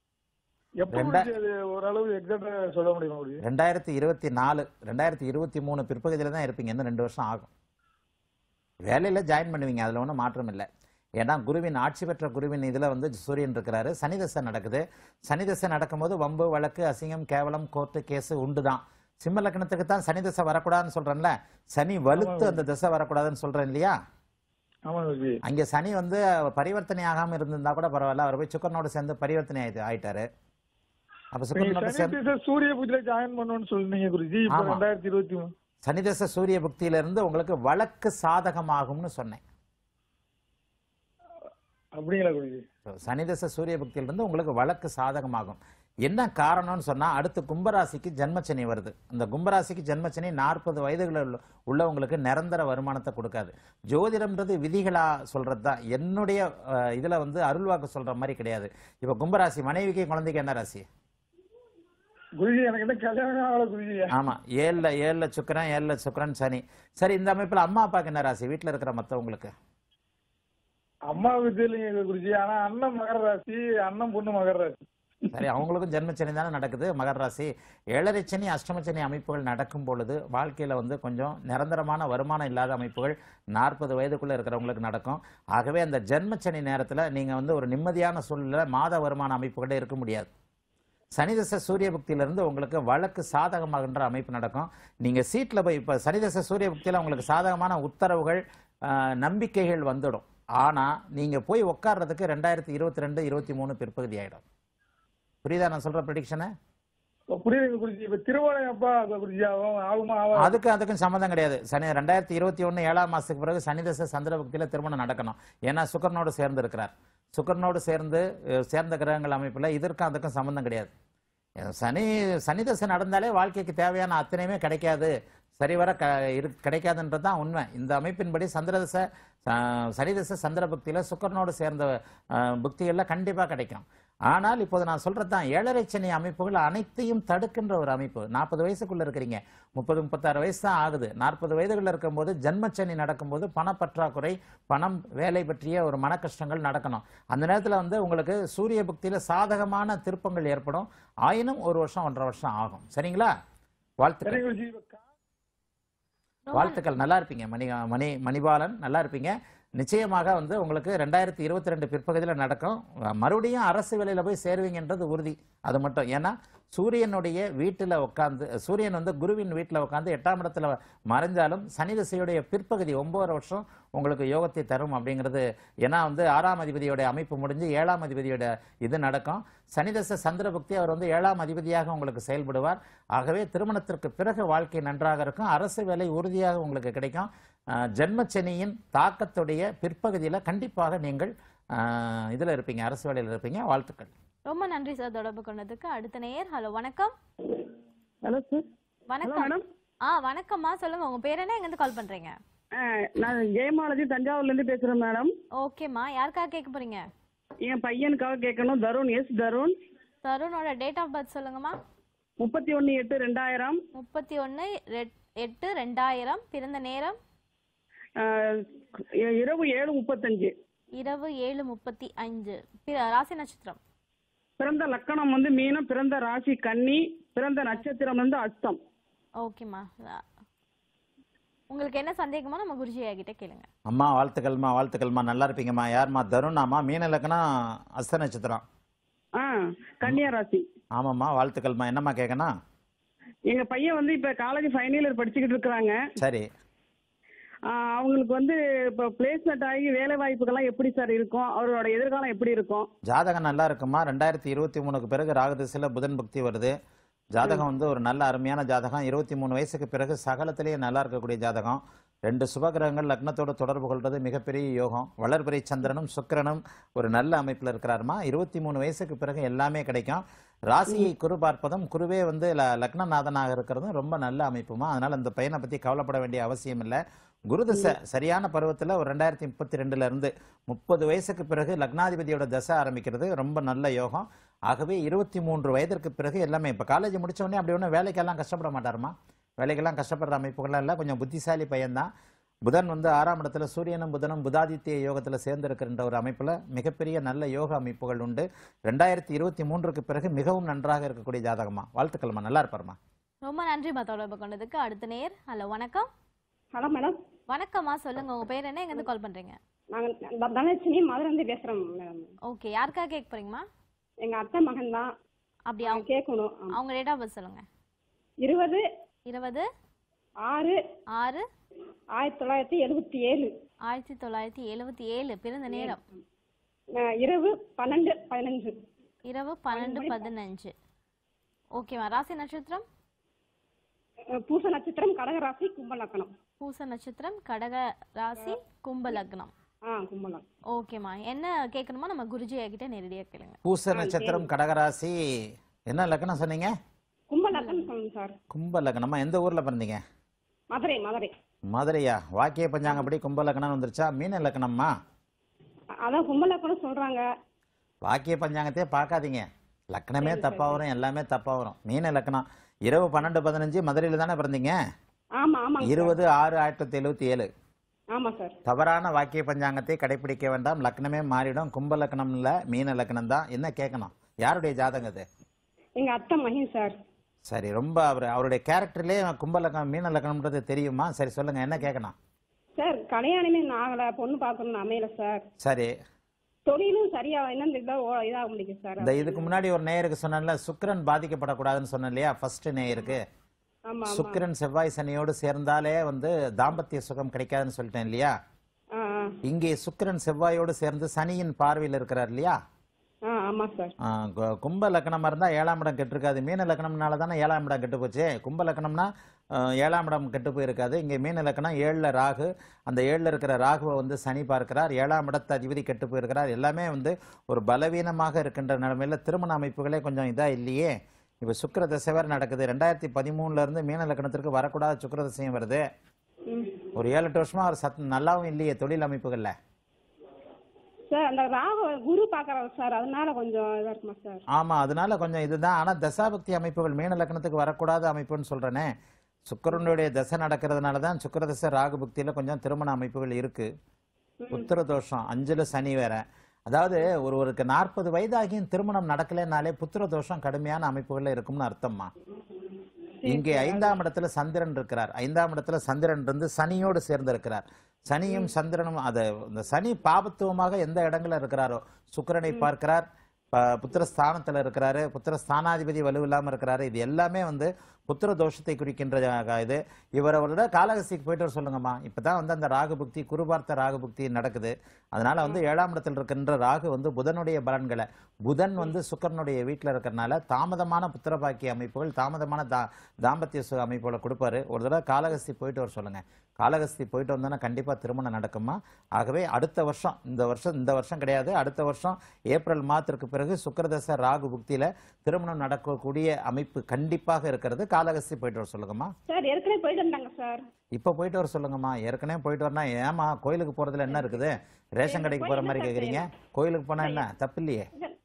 ஓரளவு எக்ஸாக்டா சொல்ல முடியுமா குருஜி? ரெண்டாயிரத்தி இருபத்தி நாலு ரெண்டாயிரத்தி இருபத்தி மூணு பிற்பகுதியில தான் இருப்பீங்க. இன்னும் ரெண்டு வருஷம் ஆகும். வேலையில ஜாயின் பண்ணுவீங்க, அதுல ஒன்றும் மாற்றம் இல்லை. ஏன்னா குருவின் ஆட்சி பெற்ற குருவின் இதுல வந்து சூரியன் இருக்கிறாரு. சனி தசை நடக்குது. சனி தசை நடக்கும்போது வம்பு வழக்கு அசிங்கம் கேவலம் கோர்ட்டு கேஸ் உண்டு தான். சிம்ம லக்னத்துக்கு தான் சனி தசை வரக்கூடாதுன்னு சொல்றேன்ல. சனி வலுத்து அந்த தசை வரக்கூடாதுன்னு சொல்றேன் இல்லையா? அங்க சனி வந்து பரிவர்த்தனை ஆகாம இருந்திருந்தா கூட பரவாயில்ல. அவர் போய் சுக்கரனோட சேர்ந்து பரிவர்த்தனை ஆயிட்டாரு. அப்ப சுக்கரனோட சேர்ந்து சூரிய புக்தியில ஜாயின் பண்ணணும்னு சொல்றீங்க குருஜி. ரெண்டாயிரத்தி இருபத்தி மூணு சனி தசை சூரிய புக்தியில இருந்து உங்களுக்கு வழக்கு சாதகமாகும்னு சொன்னேன். அப்படிங்களா குருஜி? சனி தசை சூரிய புக்தியில இருந்து உங்களுக்கு வழக்கு சாதகமாகும். என்ன காரணம்னு சொன்னா அடுத்து கும்பராசிக்கு ஜென்மச்சனி வருது. அந்த கும்பராசிக்கு ஜென்மச்சனி நாற்பது வயதுகளில் உள்ளவங்களுக்கு நிரந்தர வருமானத்தை கொடுக்காது. ஜோதிடம்ன்றது விதிகளா சொல்றது தான். என்னுடைய இதுல வந்து அருள்வாக்கு சொல்ற மாதிரி கிடையாது. இப்ப கும்பராசி மனைவிக்கு குழந்தைக்கு என்ன ராசி? குருஜி எனக்கு என்ன கல்யாணம் ஆகல குருஜி. ஆமா, ஏழுல ஏழுல சுக்கிரன் ஏழுல சுக்கிரன் சனி. சரி, இந்த அமைப்புல அம்மா அப்பாவுக்கு என்ன ராசி? வீட்டுல இருக்கிற மத்தவங்களுக்கு அம்மாவுக்கு தெரியலீங்க குருஜி. ஆனா அண்ணன் மகர ராசி, அண்ணன் பொண்ணு மகர ராசி. சரி, அவங்களுக்கும் ஜென்மச்சனி தானே நடக்குது. மகர ராசி ஏழரை சனி அஷ்டமச்சனி அமைப்புகள் நடக்கும் பொழுது வாழ்க்கையில வந்து கொஞ்சம் நிரந்தரமான வருமானம் இல்லாத அமைப்புகள் நாற்பது வயதுக்குள்ள இருக்கிறவங்களுக்கு நடக்கும். ஆகவே அந்த ஜென்மச்சனி நேரத்துல நீங்க வந்து ஒரு நிம்மதியான சூழ்நிலை மாத வருமான அமைப்புகளே இருக்க முடியாது. சனிதசை சூரிய புக்தியிலிருந்து உங்களுக்கு வழக்கு சாதகமாகின்ற அமைப்பு நடக்கும். நீங்க சீட்ல போய் இப்ப சனிதசை சூரிய புக்தியில உங்களுக்கு சாதகமான உத்தரவுகள் நம்பிக்கைகள் வந்துடும். ஆனா நீங்க போய் உட்கார்றதுக்கு ரெண்டாயிரத்தி இருபத்தி ரெண்டு இருபத்தி மூணு பிற்பகுதி ஆயிடும். புரியுதா நான் சொல்ற ப்ரெடிக்ஷனு? அதுக்கு அதுக்கும் சம்மந்தம் கிடையாது. சனி ரெண்டாயிரத்தி இருபத்தி ஒன்னு ஏழாம் மாசத்துக்கு பிறகு சனிதசை சந்திர புக்தியில திருமணம் நடக்கணும். ஏன்னா சுக்கரனோடு சேர்ந்து இருக்கிறார். சுக்கரனோடு சேர்ந்து சேர்ந்த கிரகங்கள் அமைப்புல இதற்கும் அதுக்கும் சம்பந்தம் கிடையாது. சனி சனிதசை நடந்தாலே வாழ்க்கைக்கு தேவையான அத்தனையுமே கிடைக்காது. சரிவர க இரு கிடைக்காதுன்றது தான் உண்மை. இந்த அமைப்பின்படி சந்திரதசை சனிதசை சந்திர புக்தியில் சுக்கரனோடு சேர்ந்த புக்திகளில் கண்டிப்பாக கிடைக்கும். ஆனால் இப்போது நான் சொல்கிறது தான், ஏழரை சனி அமைப்புகள் அனைத்தையும் தடுக்கின்ற ஒரு அமைப்பு. நாற்பது வயசுக்குள்ளே இருக்கிறீங்க, முப்பது முப்பத்தாறு வயசு தான் ஆகுது. நாற்பது வயதுகளில் இருக்கும்போது ஜன்மச்சனி நடக்கும்போது பணப்பற்றாக்குறை, பணம், வேலை பற்றிய ஒரு மன கஷ்டங்கள் நடக்கணும். அந்த நேரத்தில் வந்து உங்களுக்கு சூரிய புக்தியில் சாதகமான திருப்பங்கள் ஏற்படும். ஆயினும் ஒரு வருஷம் ஒன்றரை வருஷம் ஆகும். சரிங்களா? வாழ்த்துக்கள். வாழ்த்துக்கள். நல்லா இருப்பீங்க மணி மணி மணிபாலன், நல்லா இருப்பீங்க. நிச்சயமாக வந்து உங்களுக்கு ரெண்டாயிரத்தி இருபத்தி ரெண்டு பிற்பகுதியில் நடக்கும். மறுபடியும் அரசு வேலையில் போய் சேருவீங்கன்றது உறுதி. அது மட்டும். ஏன்னா சூரியனுடைய வீட்டில் உட்காந்து, சூரியன் வந்து குருவின் வீட்டில் உட்காந்து எட்டாம் இடத்துல மறைஞ்சாலும் சனி திசையுடைய பிற்பகுதி ஒன்பது வருஷம் உங்களுக்கு யோகத்தை தரும் அப்படிங்கிறது. ஏன்னா வந்து ஆறாம் அதிபதியோட அமைப்பு முடிஞ்சு ஏழாம் அதிபதியோட இது நடக்கும். சனிதசை சந்திரபுக்தி அவர் வந்து ஏழாம் அதிபதியாக உங்களுக்கு செயல்படுவார். ஆகவே திருமணத்திற்கு பிறகு வாழ்க்கை நன்றாக இருக்கும். அரசு வேலை உறுதியாக உங்களுக்கு கிடைக்கும். ஜென்மச்சனியின் தாக்கத்துடைய பிற்பகுதியில் கண்டிப்பாக நீங்கள் இதில் இருப்பீங்க, அரசு வேலையில் இருப்பீங்க. வாழ்த்துக்கள். ரொம்ப நன்றி சார் தொடர்பு கொண்டதுக்கு. அடுத்த நேயர். ஹலோ வணக்கம். Hello sir. வணக்கம். ஆ வணக்கம்மா, சொல்லுங்க உங்க பேர் என்ன, எங்க இருந்து கால் பண்றீங்க? நான் ஜெயமாலதி தஞ்சாவூர்ல இருந்து பேசுறேன் மேடம். ஓகேம்மா, யாருக்காக கேட்க போறீங்க? என் பையனுக்காக கேட்கணும். தருண். எஸ் தருண். தருணோட டேட் ஆஃப் பர்த் சொல்லுங்கம்மா. முப்பத்தி ஒன்னு எட்டு ரெண்டாயிரம். முப்பத்தி ஒன்னு எட்டு ரெண்டாயிரம். பிறந்த நேரம் இரவு ஏழு முப்பத்தஞ்சு. இரவு ஏழு முப்பத்தி அஞ்சு. ராசி நட்சத்திரம். பிறந்த லக்கணம் வந்து மீனம், பிறந்த ராசி கன்னி, பிறந்த நட்சத்திரம் வந்து அஸ்தம். ஓகேம்மா, உங்களுக்கு என்ன சந்தேகமா நம்ம குருஜி கிட்ட கேளுங்க. அம்மா வாழ்த்துக்கள்மா, வாழ்த்துக்கள்மா. நல்லா இருப்பீங்கம்மா. யாருமா? தருணாமா? மீன லக்கணம், அஸ்த நட்சத்திரம். ஆ கன்னியா ராசி. ஆமாம்மா, வாழ்த்துக்கள்மா. என்னம்மா கேட்கணும்? எங்க பையன் வந்து இப்ப காலேஜ் ஃபைனல் இயர் படிச்சுக்கிட்டு இருக்கிறாங்க. சரி. அவங்களுக்கு வந்து இப்போ பிளேஸ்மெண்ட் ஆகி வேலை வாய்ப்புகள்லாம் எப்படி சார் இருக்கும்? அவரோட எதிர்காலம் எப்படி இருக்கும்? ஜாதகம் நல்லா இருக்குமா. ரெண்டாயிரத்தி இருபத்தி மூணுக்கு பிறகு ராகுதிசையில புதன் புக்தி வருது. ஜாதகம் வந்து ஒரு நல்ல அருமையான ஜாதகம். இருபத்தி மூணு வயசுக்கு பிறகு சகலத்திலேயே நல்லா இருக்கக்கூடிய ஜாதகம். ரெண்டு சுபகிரகங்கள் லக்னத்தோடு தொடர்பு கொள்வது மிகப்பெரிய யோகம். வளர்பிறை சந்திரனும் சுக்கிரனும் ஒரு நல்ல அமைப்பில் இருக்கிறாருமா. இருபத்தி மூணு வயசுக்கு பிறகு எல்லாமே கிடைக்கும். ராசியை குரு பார்ப்பதும், குருவே வந்து லக்னநாதனாக இருக்கிறதும் ரொம்ப நல்ல அமைப்புமா. அதனால இந்த பையனை பற்றி கவலைப்பட வேண்டிய அவசியம் இல்லை. குரு தசை சரியான பருவத்தில் ஒரு ரெண்டாயிரத்தி முப்பத்தி ரெண்டுல இருந்து முப்பது வயசுக்கு பிறகு லக்னாதிபதியோட தசை ஆரம்பிக்கிறது ரொம்ப நல்ல யோகம். ஆகவே இருபத்தி மூன்று வயதிற்கு பிறகு எல்லாமே இப்போ காலேஜ் முடிச்ச உடனே அப்படி ஒன்றும் வேலைக்கெல்லாம் கஷ்டப்பட மாட்டாருமா. வேலைக்கெல்லாம் கஷ்டப்படுற அமைப்புகள்லாம் இல்லை. கொஞ்சம் புத்திசாலி பையன்தான். புதன் வந்து ஆறாம் இடத்துல சூரியனும் புதனும் புதாதித்ய யோகத்தில் சேர்ந்திருக்கின்ற ஒரு அமைப்பில் மிகப்பெரிய நல்ல யோக அமைப்புகள் உண்டு. ரெண்டாயிரத்தி இருபத்தி மூன்றுக்கு பிறகு மிகவும் நன்றாக இருக்கக்கூடிய ஜாதகமா. வாழ்த்துக்கள்மா, நல்லா இருப்பாருமா. ரொம்ப நன்றிமா தொடர்பு கொண்டதுக்கு. அடுத்த நேர். ஹலோ வணக்கம். Hello madam. வணக்கம்மா, சொல்லுங்க உங்க பேர் என்ன, எங்க இருந்து கால் பண்றீங்க? நாங்க தனலட்சுமி மதுரை பேசுறோம் மேடம். ஓகே, யாருக்காக கேட்க போறீங்கம்மா? எங்க அத்தை மகன் தான். அப்படி அவங்க கேட்கணும். அவங்க டேட் ஆஃப் பர்த் சொல்லுங்க. இருபது இருபது ஆறு ஆறு ஆயிரத்தி தொள்ளாயிரத்தி எழுபத்தி ஏழு. ஆயிரத்தி தொள்ளாயிரத்தி எழுபத்தி ஏழு. பிறந்த நேரம் இரவு பன்னெண்டு பதினஞ்சு. இரவு பன்னெண்டு பதினஞ்சு. ஓகேவா. ராசி நட்சத்திரம் பூச நட்சத்திரம், கடக ராசி, கும்ப லக்னம். பூச நட்சத்திரம், கடக ராசி, கும்ப லக்னம். ஓகேமா, என்ன கேட்கணுமா நம்ம குருஜி கிட்ட நேரடியா கேளுங்க. பூச நட்சத்திரம், கடகராசி, என்ன லக்னம் சொன்னீங்க? கும்ப லக்னம் சொல்லுங்க சார். கும்ப லக்னமா? எந்த ஊர்ல பிறந்தீங்க? மதுரை. மதுரை. மதுரையா? வாக்கிய பஞ்சாங்கப்படி கும்ப லக்னம் வந்துருச்சா? மீன லக்னமா? அதான் கும்ப லக்னம் சொல்றாங்க. வாக்கிய பஞ்சாங்கத்தையே பார்க்காதீங்க. லக்னமே தப்பா வரும், எல்லாமே தப்பா வரும். மீன லக்னம். இரவு பன்னெண்டு பதினஞ்சு மதுரையில தானே பிறந்தீங்க? ஆமா ஆமா. இருபது ஆறு ஆயிரத்தி தொள்ளாயிரத்தி எழுபத்தி ஏழு. ஆமா சார். தவறான வாக்கிய பஞ்சாங்கத்தை கடைபிடிக்க வேண்டாம். லக்னமே மாறிடும். கும்ப லக்னம் இல்ல, மீன லக்னம் தான். என்ன கேட்கணும்? யாருடைய ஜாதகம் அது? எங்க அத்தை மகன் சார். சரி, ரொம்ப அவர் அவருடைய கேரக்டர்லயே கும்ப லக்னம் மீன லக்னம்ன்றது தெரியுமா? சரி சொல்லுங்க, என்ன கேட்கணும்? சார் கல்யாணமே ஆகல, பொண்ணு பார்க்கணும்னு அமையல சார். சரி. தொழிலும் சரியா என்னன்னு இதாக முடியும் சார். இந்த இதுக்கு முன்னாடி ஒரு நேயருக்கு சொன்னேன்ல, சுக்கிரன் பாதிக்கப்படக்கூடாதுன்னு சொன்னேன் இல்லையா? ஃபர்ஸ்ட் நேயருக்கு சுக்கிரன் செவ்வாய் சனியோடு சேர்ந்தாலே வந்து தாம்பத்திய சுகம் கிடைக்காதுன்னு சொல்லிட்டேன் இல்லையா? இங்கே சுக்கிரன் செவ்வாயோடு சேர்ந்து சனியின் பார்வையில் இருக்கிறார் இல்லையா? கும்ப லக்னமா இருந்தா ஏழாம் இடம் கெட்டிருக்காது. மீன லக்னம்னால தானே ஏழாம் இடம் கெட்டு போச்சு. கும்ப லக்னம்னா ஏழாம் இடம் கெட்டு போயிருக்காது. இங்கே மீன லக்னம் ஏழுல ராகு, அந்த ஏழுல இருக்கிற ராகுவை வந்து சனி பார்க்கிறார். ஏழாம் இடத்து அதிபதி கெட்டு போயிருக்கிறார். எல்லாமே வந்து ஒரு பலவீனமாக இருக்கின்ற நிலைமையில திருமண அமைப்புகளே கொஞ்சம் இதா இல்லையே. இப்போ சுக்கிர தசை வேறு நடக்குது. ரெண்டாயிரத்தி பதிமூணுல இருந்து மீன லக்னத்திற்கு வரக்கூடாத சுக்கிர தசையும் வருது. ஒரு ஏழு எட்டு வருஷமா ஒரு சத் நல்லாவும் இல்லையே தொழில் அமைப்புகள்ல. சார் அந்த ராகு குரு பாக்குறாரு சார், அதனால கொஞ்சம் இதா இருக்குமா சார்? ஆமா, அதனால கொஞ்சம் இதுதான். ஆனா தசாபக்தி அமைப்புகள் மீன லக்னத்துக்கு வரக்கூடாத அமைப்புன்னு சொல்றேனே, சுக்கிரனுடைய தசை நடக்கிறதுனால தான் சுக்கிர தசை ராகு பக்தியில கொஞ்சம் திருமண அமைப்புகள் இருக்கு. உத்தர தோஷம், அஞ்சுல சனி வேற. அதாவது ஒருவருக்கு நாற்பது வயதாகியும் திருமணம் நடக்கலைன்னாலே புத்திர தோஷம் கடுமையான அமைப்புகள்ல இருக்கும்னு அர்த்தம்மா. இங்கே ஐந்தாம் இடத்துல சந்திரன் இருக்கிறார். ஐந்தாம் இடத்துல சந்திரன் இருந்து சனியோடு சேர்ந்து இருக்கிறார். சனியும் சந்திரனும் அது இந்த சனி பாபத்துவமாக எந்த இடங்கள்ல இருக்கிறாரோ சுக்கிரனை பார்க்கிறார், புத்திரஸ்தானத்துல இருக்கிறாரு, புத்திரஸ்தானாதிபதி வலுவில்லாம இருக்கிறாரு. இது எல்லாமே வந்து புத்திர தோஷத்தை குறிக்கின்ற இது. இவரோட காலகஸ்திக்கு போயிட்டு வர சொல்லுங்கம்மா. இப்பதான் வந்து அந்த ராகு புக்தி குருபார்த்த ராகு புக்தி நடக்குது. அதனால வந்து ஏழாம் இடத்தில் இருக்கின்ற ராகு வந்து புதனுடைய பலன்களை, புதன் வந்து சுக்கரனுடைய வீட்டில் இருக்கிறனால தாமதமான புத்திரபாக்கிய அமைப்புகள், தாமதமான தா தாம்பத்திய சு அமைப்புகளை கொடுப்பாரு. ஒரு தடவை காலகஸ்தி போயிட்டு வர சொல்லுங்க. காலகஸ்தி போயிட்டு வந்தோன்னா கண்டிப்பாக திருமணம் நடக்குமா. ஆகவே அடுத்த வருஷம், இந்த வருஷம் இந்த வருஷம் கிடையாது, அடுத்த வருஷம் ஏப்ரல் மாதத்திற்கு பிறகு சுக்கிரதச ராகு புக்தியில திருமணம் நடக்கக்கூடிய அமைப்பு கண்டிப்பாக இருக்கிறது. காலகஸ்தி போயிட்டு வர சொல்லுங்கம்மா. சார் ஏற்கனவே போயிட்டு வந்தாங்க சார். இப்போ போயிட்டு வர சொல்லுங்கம்மா. ஏற்கனவே போயிட்டு வரனா ஏமா கோயிலுக்கு போறதுல என்ன இருக்குது? ரேஷன் கடைக்கு போற மாதிரி கேக்குறீங்க. கோயிலுக்கு போனா என்ன தப்பு இல்லையே.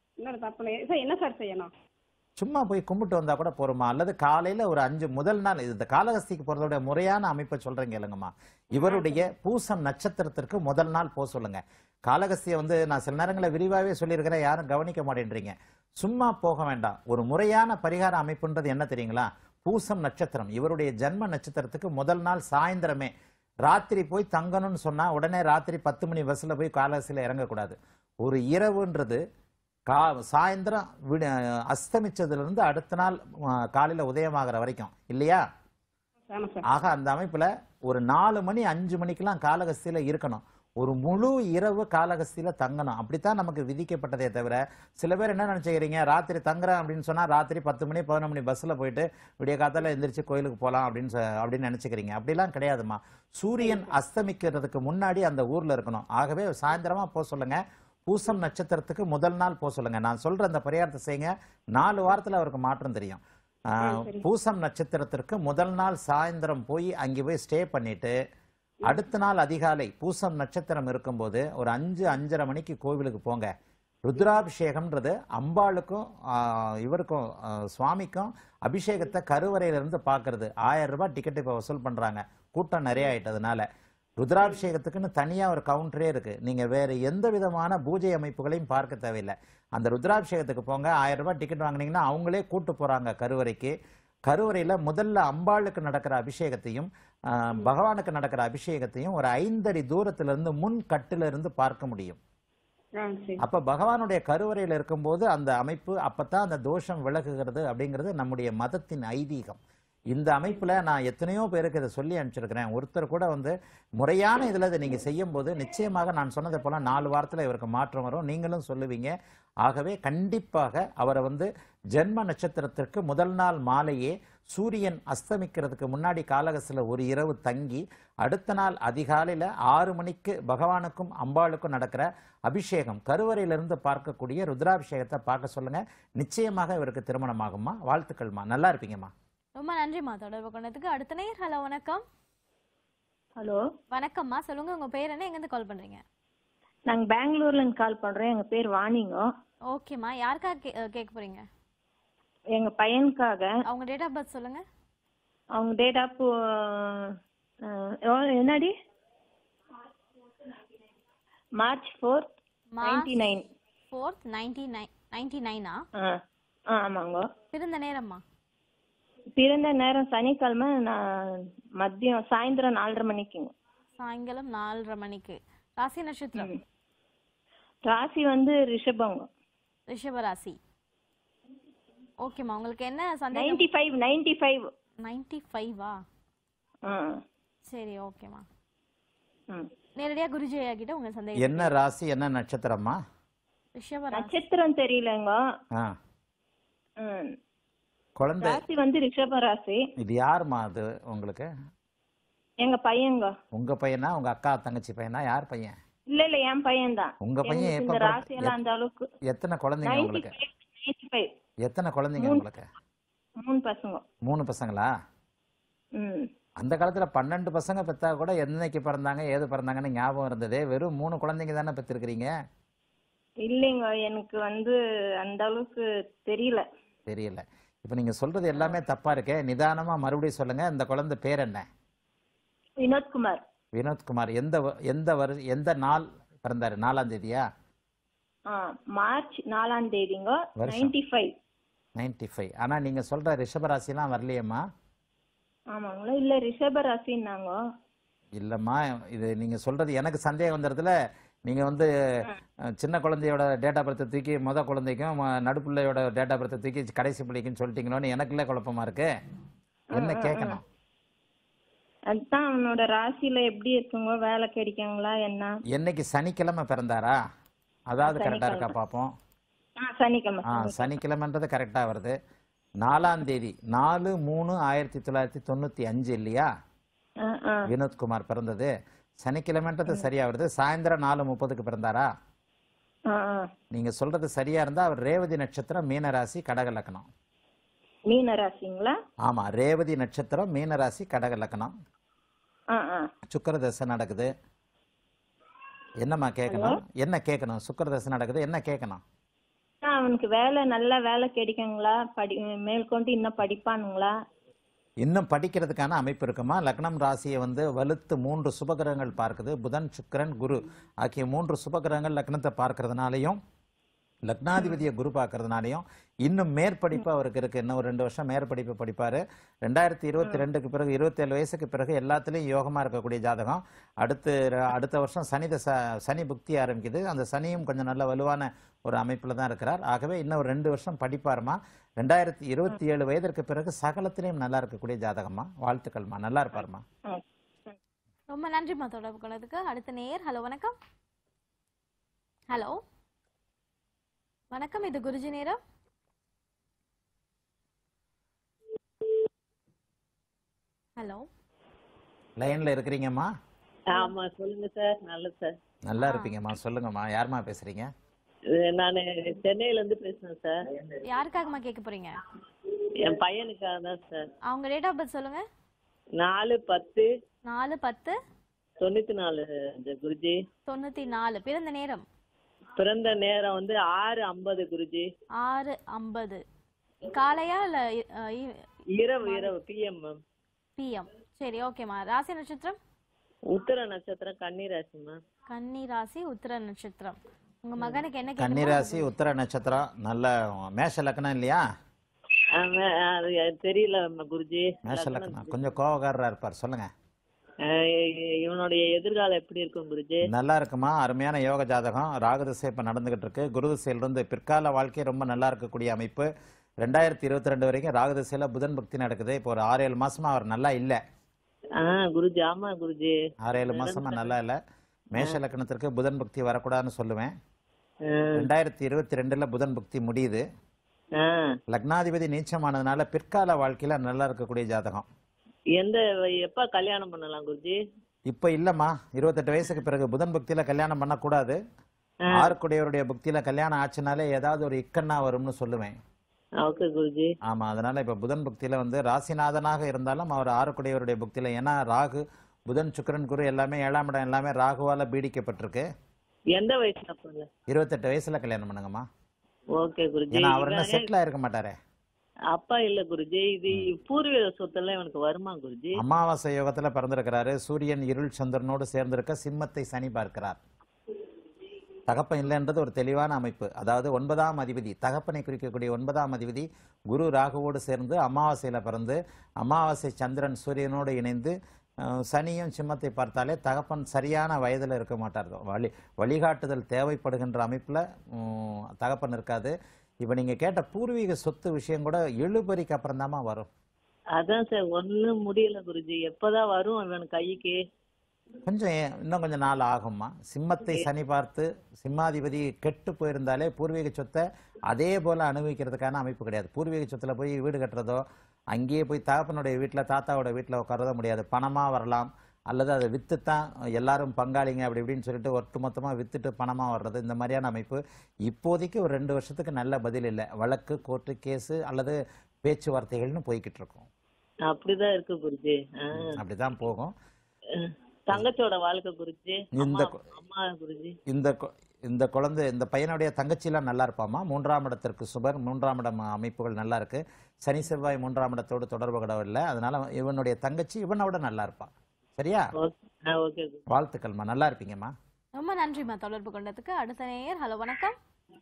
என்ன சார் செய்யணும்? சும்மா போய் கும்பிட்டு வந்தா கூட போருமா. அல்லது காலையில ஒரு அஞ்சு முதல் நாள் இந்த காலகஸ்திக்கு போறதோட முறையான அமைப்பை சொல்றேன் கேளுங்கம்மா. இவருடைய பூசம் நட்சத்திரத்திற்கு முதல் நாள் போக சொல்லுங்க. காலகஸ்தியை வந்து நான் சில நேரங்களில் விரிவாகவே சொல்லியிருக்கிறேன், யாரும் கவனிக்க மாட்டேன்றீங்க. சும்மா போக வேண்டாம். ஒரு முறையான பரிகார அமைப்புன்றது என்ன தெரியுங்களா? பூசம் நட்சத்திரம் இவருடைய ஜன்ம நட்சத்திரத்துக்கு முதல் நாள் சாயந்தரமே ராத்திரி போய் தங்கணும்னு சொன்னா உடனே ராத்திரி பத்து மணி பஸ்ல போய் காலகஸ்தியில இறங்கக்கூடாது. ஒரு இரவுன்றது கா சாயந்தரம் விட அஸ்தமிச்சதுல இருந்து அடுத்த நாள் காலையில உதயமாகிற வரைக்கும் இல்லையா? ஆக அந்த அமைப்புல ஒரு நாலு மணி அஞ்சு மணிக்கெல்லாம் காலகஸ்தியில இருக்கணும். ஒரு முழு இரவு காலகஸ்தியில தங்கணும். அப்படித்தான் நமக்கு விதிக்கப்பட்டதே தவிர, சில பேர் என்ன நினைச்சுக்கிறீங்க, ராத்திரி தங்குறேன் அப்படின்னு சொன்னா ராத்திரி பத்து மணி பதினொன்று மணி பஸ்ல போயிட்டு விடிய காத்தால எந்திரிச்சு கோயிலுக்கு போகலாம் அப்படின்னு அப்படின்னு நினைச்சுக்கிறீங்க. அப்படிலாம் கிடையாதுமா. சூரியன் அஸ்தமிக்கிறதுக்கு முன்னாடி அந்த ஊர்ல இருக்கணும். ஆகவே சாயந்தரமா போக சொல்லுங்க. பூசம் நட்சத்திரத்துக்கு முதல் நாள் போக சொல்லுங்க. நான் சொல்ற அந்த பரிகாரத்தை செய்யுங்க, நாலு வாரத்துல அவருக்கு மாற்றம் தெரியும். பூசம் நட்சத்திரத்திற்கு முதல் நாள் சாயந்தரம் போய் அங்கே போய் ஸ்டே பண்ணிட்டு அடுத்த நாள் அதிகாலை பூசம் நட்சத்திரம் இருக்கும்போது ஒரு அஞ்சு அஞ்சரை மணிக்கு கோவிலுக்கு போங்க. ருத்ராபிஷேகம்ன்றது அம்பாளுக்கும் இவருக்கும் சுவாமிக்கும் அபிஷேகத்தை கருவறையிலிருந்து பார்க்கறது. ஆயிரம் ரூபாய் டிக்கெட் இப்போ வசூல் பண்றாங்க, கூட்டம் நிறைய ஆயிட்டதுனால. ருத்ராபிஷேகத்துக்குன்னு தனியாக ஒரு கவுண்டரே இருக்கு. நீங்க வேற எந்த விதமான பூஜை அமைப்புகளையும் பார்க்க தேவையில்லை. அந்த ருத்ராபிஷேகத்துக்கு போங்க, ஆயிரம் ரூபாய் டிக்கெட் வாங்கினீங்கன்னா அவங்களே கூட்டு போறாங்க கருவறைக்கு. கருவறையில முதல்ல அம்பாளுக்கு நடக்கிற அபிஷேகத்தையும் பகவானுக்கு நடக்கிற அபிஷேகத்தையும் ஒரு ஐந்தடி தூரத்துல இருந்து முன் கட்டில இருந்து பார்க்க முடியும். அப்ப பகவானுடைய கருவறையில இருக்கும்போது அந்த அமைப்பு அப்பதான் அந்த தோஷம் விலகுகிறது அப்படிங்கிறது நம்முடைய மதத்தின் ஐதீகம். இந்த அமைப்புல நான் எத்தனையோ பேருக்கு இதை சொல்லி அனுப்பிச்சிருக்கிறேன். ஒருத்தர் கூட வந்து முறையான இதுல இதை நீங்க செய்யும் போது நிச்சயமாக நான் சொன்னதை போல நாலு வாரத்துல இவருக்கு மாற்றம் வரும். நீங்களும் சொல்லுவீங்க. ஆகவே கண்டிப்பாக அவரை வந்து ஜென்ம நட்சத்திரத்திற்கு முதல் நாள் மாலையே சூரியன் அஸ்தமிக்கிறதுக்கு முன்னாடி காலகஸ்தில ஒரு இரவு தங்கி அடுத்த நாள் அதிகாலையில ஆறு மணிக்கு பகவானுக்கும் அம்பாளுக்கும் நடக்கிற அபிஷேகம் கருவறையிலிருந்து பார்க்கக்கூடிய ருத்ராபிஷேகத்தை பார்க்க சொல்லுங்க. நிச்சயமாக இவருக்கு திருமணம் ஆகுமா. வாழ்த்துக்கள்மா, நல்லா இருப்பீங்கம்மா. ரொம்ப நன்றிம்மா தொடர்பு கொண்டதுக்கு. அடுத்த நேயர். ஹலோ வணக்கம். ஹலோ வணக்கம்மா, சொல்லுங்க உங்க பேர் என்ன, எங்க இருந்து கால் பண்றீங்க? நாங்க பெங்களூர்ல இருந்து கால் பண்றோம். எங்க பேர் வாணிங்க. ஓகேம்மா, யாருக்காக கேட்க போறீங்க? எங்க பையனுக்காக. அவங்க டேட் ஆஃப் பர்த் சொல்லுங்க. அவங்க டேட் ஆஃப் என்னடி? March fourth ninety nine. Fourth ninety nine ninety நைனா? ஆமாங்க. பிறந்த நேரம்மா? பிறந்த நேரம் சனிக்கிழமை மதியம் சாயந்தரம் நாலரை மணிக்குங்க. சாயங்காலம் நாலரை மணிக்கு. ராசி நட்சத்திரம்? ராசி வந்து ரிஷபங்க. ரிஷப ராசி. ஓகேம்மா, உங்களுக்கு என்ன சந்தேகம்? Ninety five ninety five ninety ஃபைவா? சரி, ஓகேம்மா. நேரடியா குருஜி ஐயா கிட்ட உங்க சந்தேகம். என்ன ராசி என்ன நட்சத்திரமா? ரிஷப ராசி. நட்சத்திரம் தெரியலங்க. குழந்தை ராசி வந்து ரிஷப ராசி. இது யாருமா அது உங்களுக்கு? எங்க பையங்க. உங்க பையனா உங்க அக்கா தங்கச்சி பையனா? யார் பையன்? இல்ல இல்ல என் பையன் தான். உங்க பையன் எப்ப? ராசி எல்லாம் அந்த அளவுக்கு. எத்தனை குழந்தைங்க உங்களுக்கு? எத்தனை குழந்தைங்க உங்களுக்கு? மூணு பசங்க. மூணு பசங்களா? ம். அந்த காலத்துல பன்னெண்டு பசங்க பெத்தா கூட என்னைக்கு பிறந்தாங்க ஏது பிறந்தாங்கன்னு ஞாபகம் இருந்ததே. வெறும் மூணு குழந்தைங்க தானே பெற்றிருக்கிறீங்க. இல்லைங்க, எனக்கு வந்து அந்த அளவுக்கு தெரியல. தெரியல. இப்போ நீங்க சொல்றது எல்லாமே தப்பா இருக்கே. நிதானமா மறுபடியும் சொல்லுங்க. இந்த குழந்தை பேர் என்ன? வினோத்குமார். வினோத்குமார். எந்த வ- எந்த வரு எந்த நாள் பிறந்தாரு? நாலாம் தேதியா? ஆ, மார்ச் நாலாம் தேதிங்க. வருஷம் நைன்டி ஃபைவ். Ninety five. ஆனா நீங்க சொல்ற ரிஷபராசிலாம் வரலையேம்மா. ஆமாங்களா? இல்ல ரிஷப ராசின்னாங்க. இல்லம்மா, இது நீங்க சொல்றது எனக்கு சந்தேகம் வந்துடுதுல. நீங்க வந்து அஹ், சின்ன குழந்தையோட டேட் ஆஃப் பர்த்தை தூக்கி முத குழந்தைக்கும் ம- நடுப்பிள்ளையோட டேட் ஆஃப் பர்த்தை தூக்கி கடைசி பிள்ளைக்குன்னு சொல்லிட்டீங்களோன்னு எனக்குள்ளே குழப்பமா இருக்கு. என்ன கேட்கணும்? அதுதான் அவனோட ராசியில எப்படி இருக்குங்க, வேலை கிடைக்குங்களா என்ன? என்னைக்கு சனிக்கிழமை பிறந்தாரா? அதாவது கரெக்டா இருக்கா சனிக்கிழமை. பார்ப்போம். ஆ, சனிக்கிழமை. ஆ சனிக்கிழமை. சனிக்கிழமைன்றது கரெக்டா வருது. நாலாம் தேதி நாலு மூணு ஆயிரத்தி தொள்ளாயிரத்தி தொண்ணூத்தி அஞ்சு இல்லையா ஆ, ஆ. வினோத்குமார் பிறந்தது? சனிக்கிழமைன்றது சரியா வருது. சாயந்தரம் நாலு முப்பதுக்கு பிறந்தாரா? ஆ, ஆ. நீங்க சொல்றது சரியா இருந்தா அவர் ரேவதி நட்சத்திரம், மீனராசி, கடக லக்னம். மீன ராசிங்களா? ஆமா, ரேவதி நட்சத்திரம், மீனராசி, கடக லக்னம். ஆ, ஆ. சுக்கிர தசை நடக்குது. என்னம்மா கேட்கணும்? என்ன கேட்கணும்? சுக்கிர தசை நடக்குது, என்ன கேட்கணும்? ஆ, அவனுக்கு வேலை, நல்ல வேலை கிடைக்குங்களா? படி மேற்கொண்டு இன்னும் படிப்பானுங்களா? இன்னும் படிக்கிறதுக்கான அமைப்பு இருக்குமா? லக்னம் ராசியை வந்து வலுத்து மூன்று சுபகிரகங்கள் பார்க்குது. புதன், சுக்கிரன், குரு ஆகிய மூன்று சுபகிரகங்கள் லக்னத்தை பார்க்கறதுனாலையும் லக்னாதிபதியை குரு பார்க்கறதுனாலையும் இன்னும் மேற்படிப்பு அவருக்கு இருக்கு. இன்னும் ஒரு ரெண்டு வருஷம் மேற்படிப்பு படிப்பாரு. ரெண்டாயிரத்தி இருபத்தி ரெண்டுக்கு பிறகு இருபத்தேழு வயசுக்கு பிறகு எல்லாத்துலேயும் யோகமா இருக்கக்கூடிய ஜாதகம். அடுத்து ர- அடுத்த வருஷம் சனி தசை சனி புக்தி ஆரம்பிக்குது. அந்த சனியும் கொஞ்சம் நல்ல வலுவான ஒரு அமைப்பில் தான் இருக்கிறார். ஆகவே இன்னும் ஒரு ரெண்டு வருஷம் படிப்பாருமா. ரெண்டாயிரத்தி இருபத்தி ஏழு வயதிற்கு பிறகு சகலத்திலையும் நல்லா இருக்கக்கூடிய ஜாதகம்மா. வாழ்த்துக்கள்மா, நல்லா இருப்பாருமா. ரொம்ப நன்றிம்மா தொடர்பு கொண்டதுக்கு. அடுத்த நேயர். ஹலோ, வணக்கம். ஹலோ, வணக்கம். இது குருஜி நேரம். ஹலோ, லைன்ல இருக்கிறீங்கம்மா? ஆமா சொல்லுங்க சார். நல்லது சார். நல்லா இருப்பீங்கம்மா. சொல்லுங்கம்மா, யாரும்மா பேசுறீங்க? நான் சென்னையில இருந்து பேசுறேன் சார். யாருக்காகம்மா கேட்க போறீங்க? என் பையனுக்காக தான் சார். அவங்க டேட் ஆஃப் பர்த் சொல்லுங்க. நாலு பத்து நாலு பத்து தொண்ணூத்தி நாலு குருஜி. தொண்ணூத்தி நாலு. பிறந்த நேரம் பிறந்த நேரம் வந்து ஆறு ஐம்பது குருஜி. ஆறு ஐம்பது. காலையா இல்ல அஹ், இ- இரவு இரவு பிஎம் மேம். பிஎம். சரி, ஓகேம்மா. ராசி நட்சத்திரம்? உத்தர நட்சத்திரம் கன்னிராசி மேம். கன்னி ராசி, உத்திர நட்சத்திரம். உங்க மகனுக்கு என்ன கேட்கணுமோ கன்னிராசி, உத்தர நட்சத்திரம். நல்ல மேஷ லக்னம் இல்லையா? ஆமா, அது எனக்கு தெரியல குருஜி. மேஷ லக்னம். கொஞ்சம் கோவக்காரரா இருப்பார். சொல்லுங்க. அஹ் இவனுடைய எதிர்காலம் எப்படி இருக்கும் குருஜி? நல்லா இருக்குமா. அருமையான யோக ஜாதகம். ராகுதிசை இப்ப நடந்துகிட்டு இருக்கு. குருதிசையிலிருந்து பிற்கால வாழ்க்கை ரொம்ப நல்லா இருக்கக்கூடிய அமைப்பு. ரெண்டாயிரத்தி இருபத்தி ரெண்டு வரைக்கும் ராகுதிசையில புதன் பக்தி நடக்குது. இப்போ ஒரு ஆறு ஏழு மாசமா அவர் நல்லா இல்ல. ஆஹ் குருஜி. ஆமா குருஜி. ஆறு ஏழு மாசமா நல்லா இல்ல. மேஷ லக்னத்திற்கு புதன் பக்தி வரக்கூடாதுன்னு சொல்லுவேன். ரெண்டாயிரத்தி இருபத்தி ரெண்டுல புதன் பக்தி முடியுது. லக்னாதிபதி நீச்சமானதுனால பிற்கால வாழ்க்கையில நல்லா இருக்கக்கூடிய ஜாதகம். எந்த எப்ப கல்யாணம் பண்ணலாம் குருஜி? இப்ப இல்லம்மா, இருபத்தெட்டு வயசுக்கு பிறகு புதன் பக்தியில கல்யாணம் பண்ணக்கூடாது. ஆறுக்குடையவருடைய பக்தியில கல்யாணம் ஆச்சுனாலே ஏதாவது ஒரு இக்கண்ணா வரும்னு சொல்லுவேன். ஓகே குருஜி. ஆமா, அதனால இப்ப புதன் பக்தியில வந்து ராசிநாதனாக இருந்தாலும் அவர் ஆறுக்குடையவருடைய பக்தியில, ஏன்னா ராகு, புதன், சுக்கிரன், குரு எல்லாமே ஏழாம் இடம் எல்லாமே ராகுவால பீடிக்கப்பட்டிருக்கு. எந்த வயசுல பண்ணல? இருபத்தெட்டு வயசுல கல்யாணம் பண்ணுங்கம்மா. ஓகே குருஜி. ஏன்னா அவர் என்ன செட்டில் ஆயிருக்க மாட்டாரே. அப்பா இல்ல குருஜி. இது பூர்வீக சொத்தெல்லாம் இவனுக்கு வருமா குருஜி? அமாவாசை யோகத்துல பிறந்திருக்கிறாரு. சூரியன் இருள் சந்திரனோடு சேர்ந்திருக்க சிம்மத்தை சனி பார்க்கிறார். தகப்பன் இல்லைன்றது ஒரு தெளிவான அமைப்பு. அதாவது ஒன்பதாம் அதிபதி, தகப்பனை குறிக்கக்கூடிய ஒன்பதாம் அதிபதி குரு ராகுவோடு சேர்ந்து அமாவாசையில பிறந்து அமாவாசை சந்திரன் சூரியனோடு இணைந்து அஹ், சனியும் சிம்மத்தை பார்த்தாலே தகப்பன் சரியான வயதுல இருக்க மாட்டார். வழி வழிகாட்டுதல் தேவைப்படுகின்ற அமைப்புல உம், தகப்பன் இருக்காது. இப்ப நீங்க கேட்ட பூர்வீக சொத்து விஷயம் கூட இழுபறிக்கு அப்புறம் தாமா வரும். அதான் சார் ஒண்ணும் முடியல குருஜி. எப்பதான் வரும் இவன் கைக்கு? கொஞ்சம் ஏ- இன்னும் கொஞ்சம் நாள் ஆகும்மா. சிம்மத்தை சனி பார்த்து சிம்மாதிபதி கெட்டு போயிருந்தாலே பூர்வீக சொத்தை அதே போல அனுபவிக்கிறதுக்கான அமைப்பு கிடையாது. பூர்வீக சொத்துல போய் வீடு கட்டுறதோ, அங்கேயே போய் தகப்பனுடைய வீட்டில் தாத்தாவோட வீட்டில் உட்காரதோ முடியாது. பணமாக வரலாம், அல்லது அதை விற்று தான் எல்லாரும் பங்காளிங்க அப்படி இப்படின்னு சொல்லிட்டு ஒட்டு மொத்தமாக விற்றுட்டு பணமாக வர்றது, இந்த மாதிரியான அமைப்பு இப்போதைக்கு ஒரு ரெண்டு வருஷத்துக்கு நல்ல பதில் இல்லை. வழக்கு, கோர்ட்டு கேஸு அல்லது பேச்சுவார்த்தைகள்னு போய்கிட்டு இருக்கும். அப்படிதான் இருக்கு குருஜி. அப்படிதான் போகும். தங்கச்சியோட வாழ்க்கை குருஜி. இந்த அம்மா குருஜி. இந்த இந்த குழந்தை இந்த பையனுடைய தங்கச்சிலாம் நல்லா இருப்பாமா. மூன்றாம் இடத்திற்கு சுபர், மூன்றாம் இடம் அமைப்புகள் நல்லா இருக்கு. சனி செவ்வாய் மூன்றாம் இடத்தோடு தொடர்பு கடவில்லை. அதனால இவனுடைய தங்கச்சி இவனோட நல்லா இருப்பான். சரியா? வாழ்த்துக்கள்மா, நல்லா இருப்பீங்கம்மா. ரொம்ப நன்றிம்மா தொடர்பு கொண்டதுக்கு. அடுத்த நேயர். ஹலோ வணக்கம்.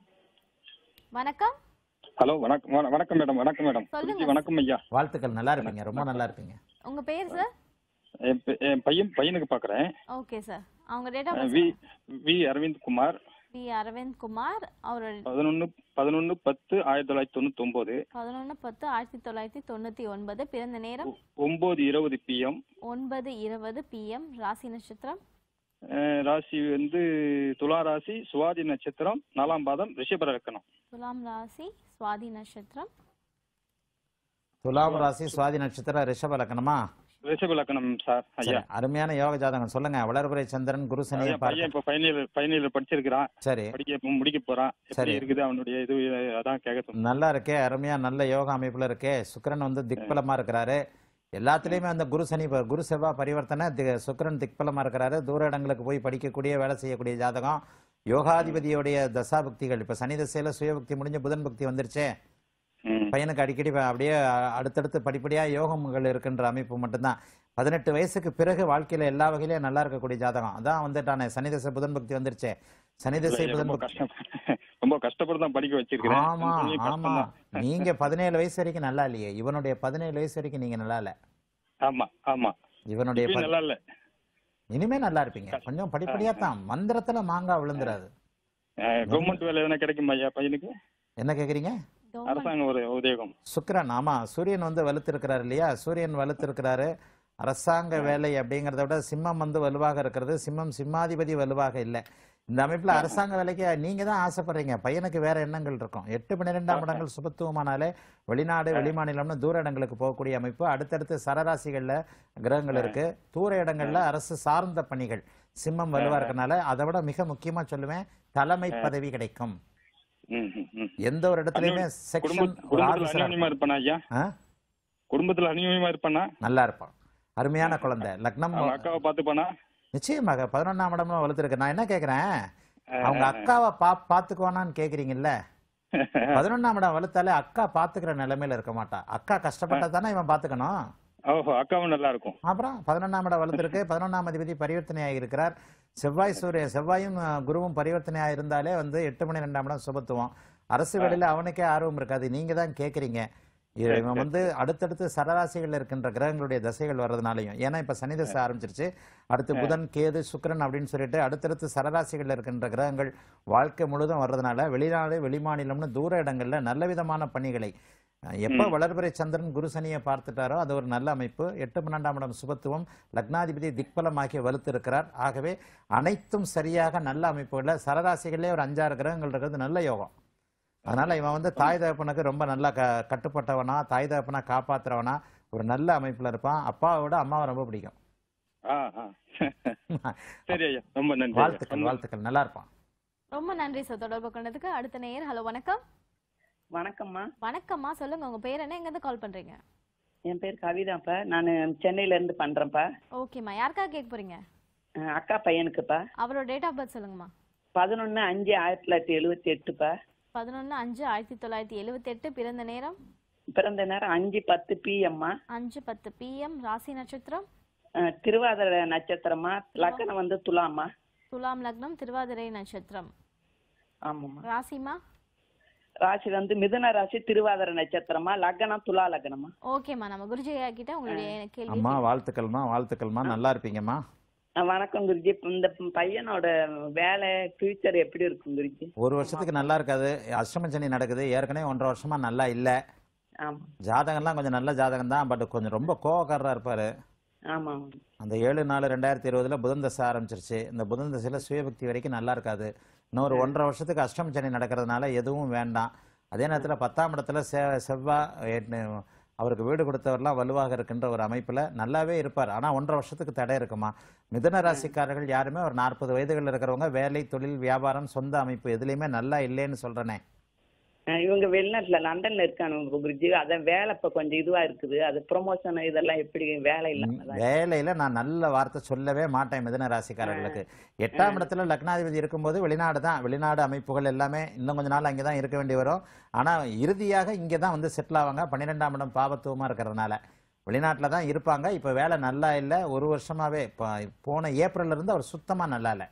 வணக்கம். ஹலோ வணக்கம். வணக்கம் மேடம். வணக்கம் மேடம். சொல்லுங்க. வணக்கம் ஐயா. வாழ்த்துக்கள், நல்லா இருப்பீங்க, ரொம்ப நல்லா இருப்பீங்க. உங்க பேர் சார்? என் பையன் பையனுக்கு பாக்குறேன். Okay sir. அவங்க date of birth V V Aravind Kumar. V Aravind Kumar. அவரோட பதினொன்று பதினொன்று பத்து ஆயிரத்தி தொள்ளாயிரத்தி தொண்ணூத்தி ஒன்பது. பதினொன்று பத்து ஆயிரத்தி தொள்ளாயிரத்தி தொண்ணூத்தி ஒன்பது. பிறந்த நேரம் ஒன்பது இருபது பிஎம். ஒன்பது இருபது பிஎம். ராசி நட்சத்திரம் ராசி வந்து துலா ராசி, சுவாதி நட்சத்திரம், நாலாம் பாதம், ரிஷப லக்னம். துலாம் ராசி, சுவாதி நட்சத்திரம். துலாம் ராசி, சுவாதி நட்சத்திரம், ரிஷப லக்னமா? ரிஷப லக்னம் சார். ஐயா அருமையான யோக ஜாதகம் சொல்லுங்க. வளர்புரை சந்திரன் குரு சனியை பையன் இப்ப ஃபைனல் ஃபைனல் படிச்சிருக்கான். சரி, படிக்க முடிக்க போறான். சரி இருக்குது அவனுடைய இது, அதான் கேட்க. நல்லா இருக்கே, அருமையா நல்ல யோக அமைப்புல இருக்கே. சுக்கிரன் வந்து திக்பலமா இருக்கிறாரு. எல்லாத்துலயுமே அந்த குரு சனி குரு செவ்வாய் பரிவர்த்தனை. சுக்கிரன் திக்பலமா இருக்கிறாரு. தூர இடங்களுக்கு போய் படிக்கக்கூடிய வேலை செய்யக்கூடிய ஜாதகம். யோகாதிபதியோடைய தசாபக்திகள். இப்ப சனி தசையில சுயபக்தி முடிஞ்ச புதன் பக்தி வந்துருச்சே. பையனுக்கு அடிக்கடி அப்படியே அடுத்தடுத்து படிப்படியா யோகங்கள் இருக்கின்ற அமைப்பு மட்டும்தான். பதினெட்டு வயசுக்கு பிறகு வாழ்க்கையில எல்லா வகையிலும் நல்லா இருக்கக்கூடிய ஜாதகம். அதான் வந்துட்டானே சனி தசை புதன் பக்தி வந்துருச்சே. சனி தசை புதன் பக்தி ரொம்ப கஷ்டப்பட்டு தான் படிக்க வச்சிருக்கேன். ஆமா ஆமா. நீங்க பதினேழு வயசு வரைக்கும் நல்லா இல்லையே. இவனுடைய பதினேழு வயசு வரைக்கும் நீங்க நல்லா இல்ல. ஆமா ஆமா. இவனுடைய நல்லா இல்ல. இனிமே நல்லா இருப்பீங்க. கொஞ்சம் படிப்படியா தான். மந்திரத்துல மாங்காய் விழுந்துராது. கவர்மெண்ட் வேலை எதனா கிடைக்குமா ஐயா பையனுக்கு? என்ன கேக்குறீங்க? அரசாங்க ஒரு உதயோகம். சுக்கிரன், ஆமா, சூரியன் வந்து வலுத்திருக்கிறாரு இல்லையா? சூரியன் வலுத்திருக்கிறாரு. அரசாங்க வேலை அப்படிங்கறத விட சிம்மம் வந்து வலுவாக இருக்கிறது. சிம்மம் சிம்மாதிபதி வலுவாக இல்லை. இந்த அமைப்புல அரசாங்க வேலைக்கு நீங்க தான் ஆசைப்படுறீங்க. பையனுக்கு வேற எண்ணங்கள் இருக்கும். எட்டு பன்னிரெண்டாம் இடங்கள் சுபத்துவமானாலே வெளிநாடு வெளிமாநிலம்னு தூர இடங்களுக்கு போகக்கூடிய அமைப்பு. அடுத்தடுத்து சரராசிகள்ல கிரகங்கள் இருக்கு. தூர இடங்கள்ல அரசு சார்ந்த பணிகள். சிம்மம் வலுவா இருக்கனால அதை விட மிக முக்கியமா சொல்லுவேன், தலைமை பதவி கிடைக்கும். எந்த ஒரு இடத்துலயுமே குடும்பத்துல அநியோன்யமா இருப்பானா? நல்லா இருப்பான். அருமையான குழந்தை. லக்னம் அக்காவை பாத்துப்பானா? நிச்சயமாக. பதினொன்னாம் இடமா வளர்த்துருக்கு. நான் என்ன கேக்குறேன், அவங்க அக்காவை பா பாத்துக்குவானான்னு கேக்குறீங்கல்ல. பதினொன்னாம் இடம் வளர்த்தாலே அக்கா பாத்துக்கிற நிலைமையில இருக்க மாட்டா. அக்கா கஷ்டப்பட்டா தானே இவன் பாத்துக்கணும். ஓஹோ, அக்காவும் நல்லா இருக்கும். அப்புறம் பதினொன்னாம் இடம் வளர்த்துருக்கு. பதினொன்னாம் அதிபதி பரிவர்த்தனையாக இருக்கிறார். செவ்வாய் சூரிய செவ்வாயும் குருவும் பரிவர்த்தனையா இருந்தாலே வந்து எட்டு மணி ரெண்டாம் இடம் சுபத்துவம். அரசு வேலையில அவனுக்கே ஆர்வம் இருக்காது. நீங்க தான் கேக்குறீங்க. இவன் வந்து அடுத்தடுத்து சரராசிகள் இருக்கின்ற கிரகங்களுடைய தசைகள் வர்றதுனாலையும், ஏன்னா இப்ப சனி தசை ஆரம்பிச்சிருச்சு. அடுத்து புதன், கேது, சுக்கிரன் அப்படின்னு சொல்லிட்டு அடுத்தடுத்து சரராசிகள் இருக்கின்ற கிரகங்கள் வாழ்க்கை முழுதும் வர்றதுனால வெளிநாடு வெளிமாநிலம்னு தூர இடங்கள்ல நல்ல விதமான பணிகளை எப்ப வளர்பிறை சந்திரன் குரு சனியை பார்த்துட்டாரோ அது ஒரு நல்ல அமைப்பு. எட்டு பன்னெண்டாம் இடம் சுபத்துவம். லக்னாதிபதி திக்பலமாக்கி வலுத்து இருக்கிறார். ஆகவே அனைத்தும் சரியாக நல்ல அமைப்புகள்ல சரராசிகளே ஒரு அஞ்சாறு கிரகங்கள் இருக்கிறது நல்ல யோகம். அதனால இவன் வந்து தாய் தகப்பனுக்கு ரொம்ப நல்லா க கட்டுப்பட்டவனா, தாய் தகப்பனா காப்பாத்துறவனா ஒரு நல்ல அமைப்புல இருப்பான். அப்பாவை விட அம்மாவை ரொம்ப பிடிக்கும். வாழ்த்துக்கள் வாழ்த்துக்கள், நல்லா இருப்பான். ரொம்ப நன்றி சார் தொடர்பு கொண்டதுக்கு. அடுத்த நேயர். ஹலோ வணக்கம். வணக்கம்மா. வணக்கம்மா, சொல்லுங்க உங்க பேர் என்ன, எங்க இருந்து கால் பண்றீங்க? என் பேர் கவிதாப்பா. நான் சென்னையில இருந்து பண்றேன்ப்பா. ஓகேம்மா, யாருக்காக கேட்க போறீங்க? அக்கா பையனுக்குப்பா. அவரோட டேட் ஆஃப் பர்த் சொல்லுங்கம்மா. பதினொன்னு அஞ்சு ஆயிரத்தி தொள்ளாயிரத்தி எழுபத்தி எட்டுப்பா. பதினொன்னு அஞ்சு ஆயிரத்தி தொள்ளாயிரத்தி எழுபத்தி எட்டு. பிறந்த நேரம்? பிறந்த நேரம் அஞ்சு பத்து பிஎம்மா. அஞ்சு பத்து பிஎம். ராசி நட்சத்திரம்? திருவாதிரை நட்சத்திரமா. லக்னம் வந்து துலாமா. துலாம் லக்னம், திருவாதிரை நட்சத்திரம். ஆமாம்மா. ராசிமா? ராசி வந்து மிதுன ராசி, திருவாதிரை நட்சத்திரமா. லக்னம் துலா லக்னமா. ஓகேம்மா, நம்ம குருஜி கிட்ட உங்களுடைய கேள்வி. அம்மா வாழ்த்துக்கள்மா வாழ்த்துக்கள்மா, நல்லா இருப்பீங்கம்மா. வணக்கம் குருஜி. இந்த பையனோட வேலை ஃபியூச்சர் எப்படி இருக்கும் குருஜி? ஒரு வருஷத்துக்கு நல்லா இருக்காது. அஷ்டம சனி நடக்குது. ஏற்கனவே ஒன்றரை வருஷமா நல்லா இல்ல. ஜாதகம்லாம் கொஞ்சம் நல்ல ஜாதகம் தான். பட் கொஞ்சம் ரொம்ப கோவக்காரரா இருப்பாரு. அந்த ஏழு நாலு ரெண்டாயிரத்தி இருபதுல புதன் தசை ஆரம்பிச்சிருச்சு. இந்த புதன் தசையில சுயபக்தி வரைக்கும் நல்லா இருக்காது. இன்னொரு ஒன்றரை வருஷத்துக்கு அஷ்டம சனி நடக்கிறதுனால எதுவும் வேண்டாம். அதே நேரத்தில் பத்தாம் இடத்துல செ செவ்வாய் அவருக்கு வீடு கொடுத்தவரெல்லாம் வலுவாக இருக்கின்ற ஒரு அமைப்புல நல்லாவே இருப்பார். ஆனா ஒன்றரை வருஷத்துக்கு தடை இருக்குமா. மிதுன ராசிக்காரர்கள் யாருமே ஒரு நாற்பது வயதுகள் இருக்கிறவங்க வேலை, தொழில், வியாபாரம், சொந்த அமைப்பு எதுலையுமே நல்லா இல்லைன்னு சொல்றேனே. அஹ் இவங்க வெளிநாட்டுல லண்டன்ல இருக்காங்க குருஜி. அதான் வேலை இப்ப கொஞ்சம் இதுவா இருக்குது. அது ப்ரொமோஷன் இதெல்லாம் எப்படி வேலை இல்லாம தான். வேலையில நான் நல்ல வார்த்தை சொல்லவே மாட்டேன் மிதுன ராசிக்காரர்களுக்கு. எட்டாம் இடத்துல லக்னாதிபதி இருக்கும்போது வெளிநாடு தான், வெளிநாடு அமைப்புகள் எல்லாமே இன்னும் கொஞ்ச நாள் அங்கே தான் இருக்க வேண்டி வரும். ஆனா இறுதியாக இங்கே தான் வந்து செட்டில் ஆவாங்க. பன்னிரெண்டாம் இடம் பாபத்துவமா இருக்கிறதுனால வெளிநாட்டில் தான் இருப்பாங்க. இப்போ வேலை நல்லா இல்லை, ஒரு வருஷமாவே இப்போ போன ஏப்ரல்ல இருந்து அவர் சுத்தமா நல்லா இல்லை,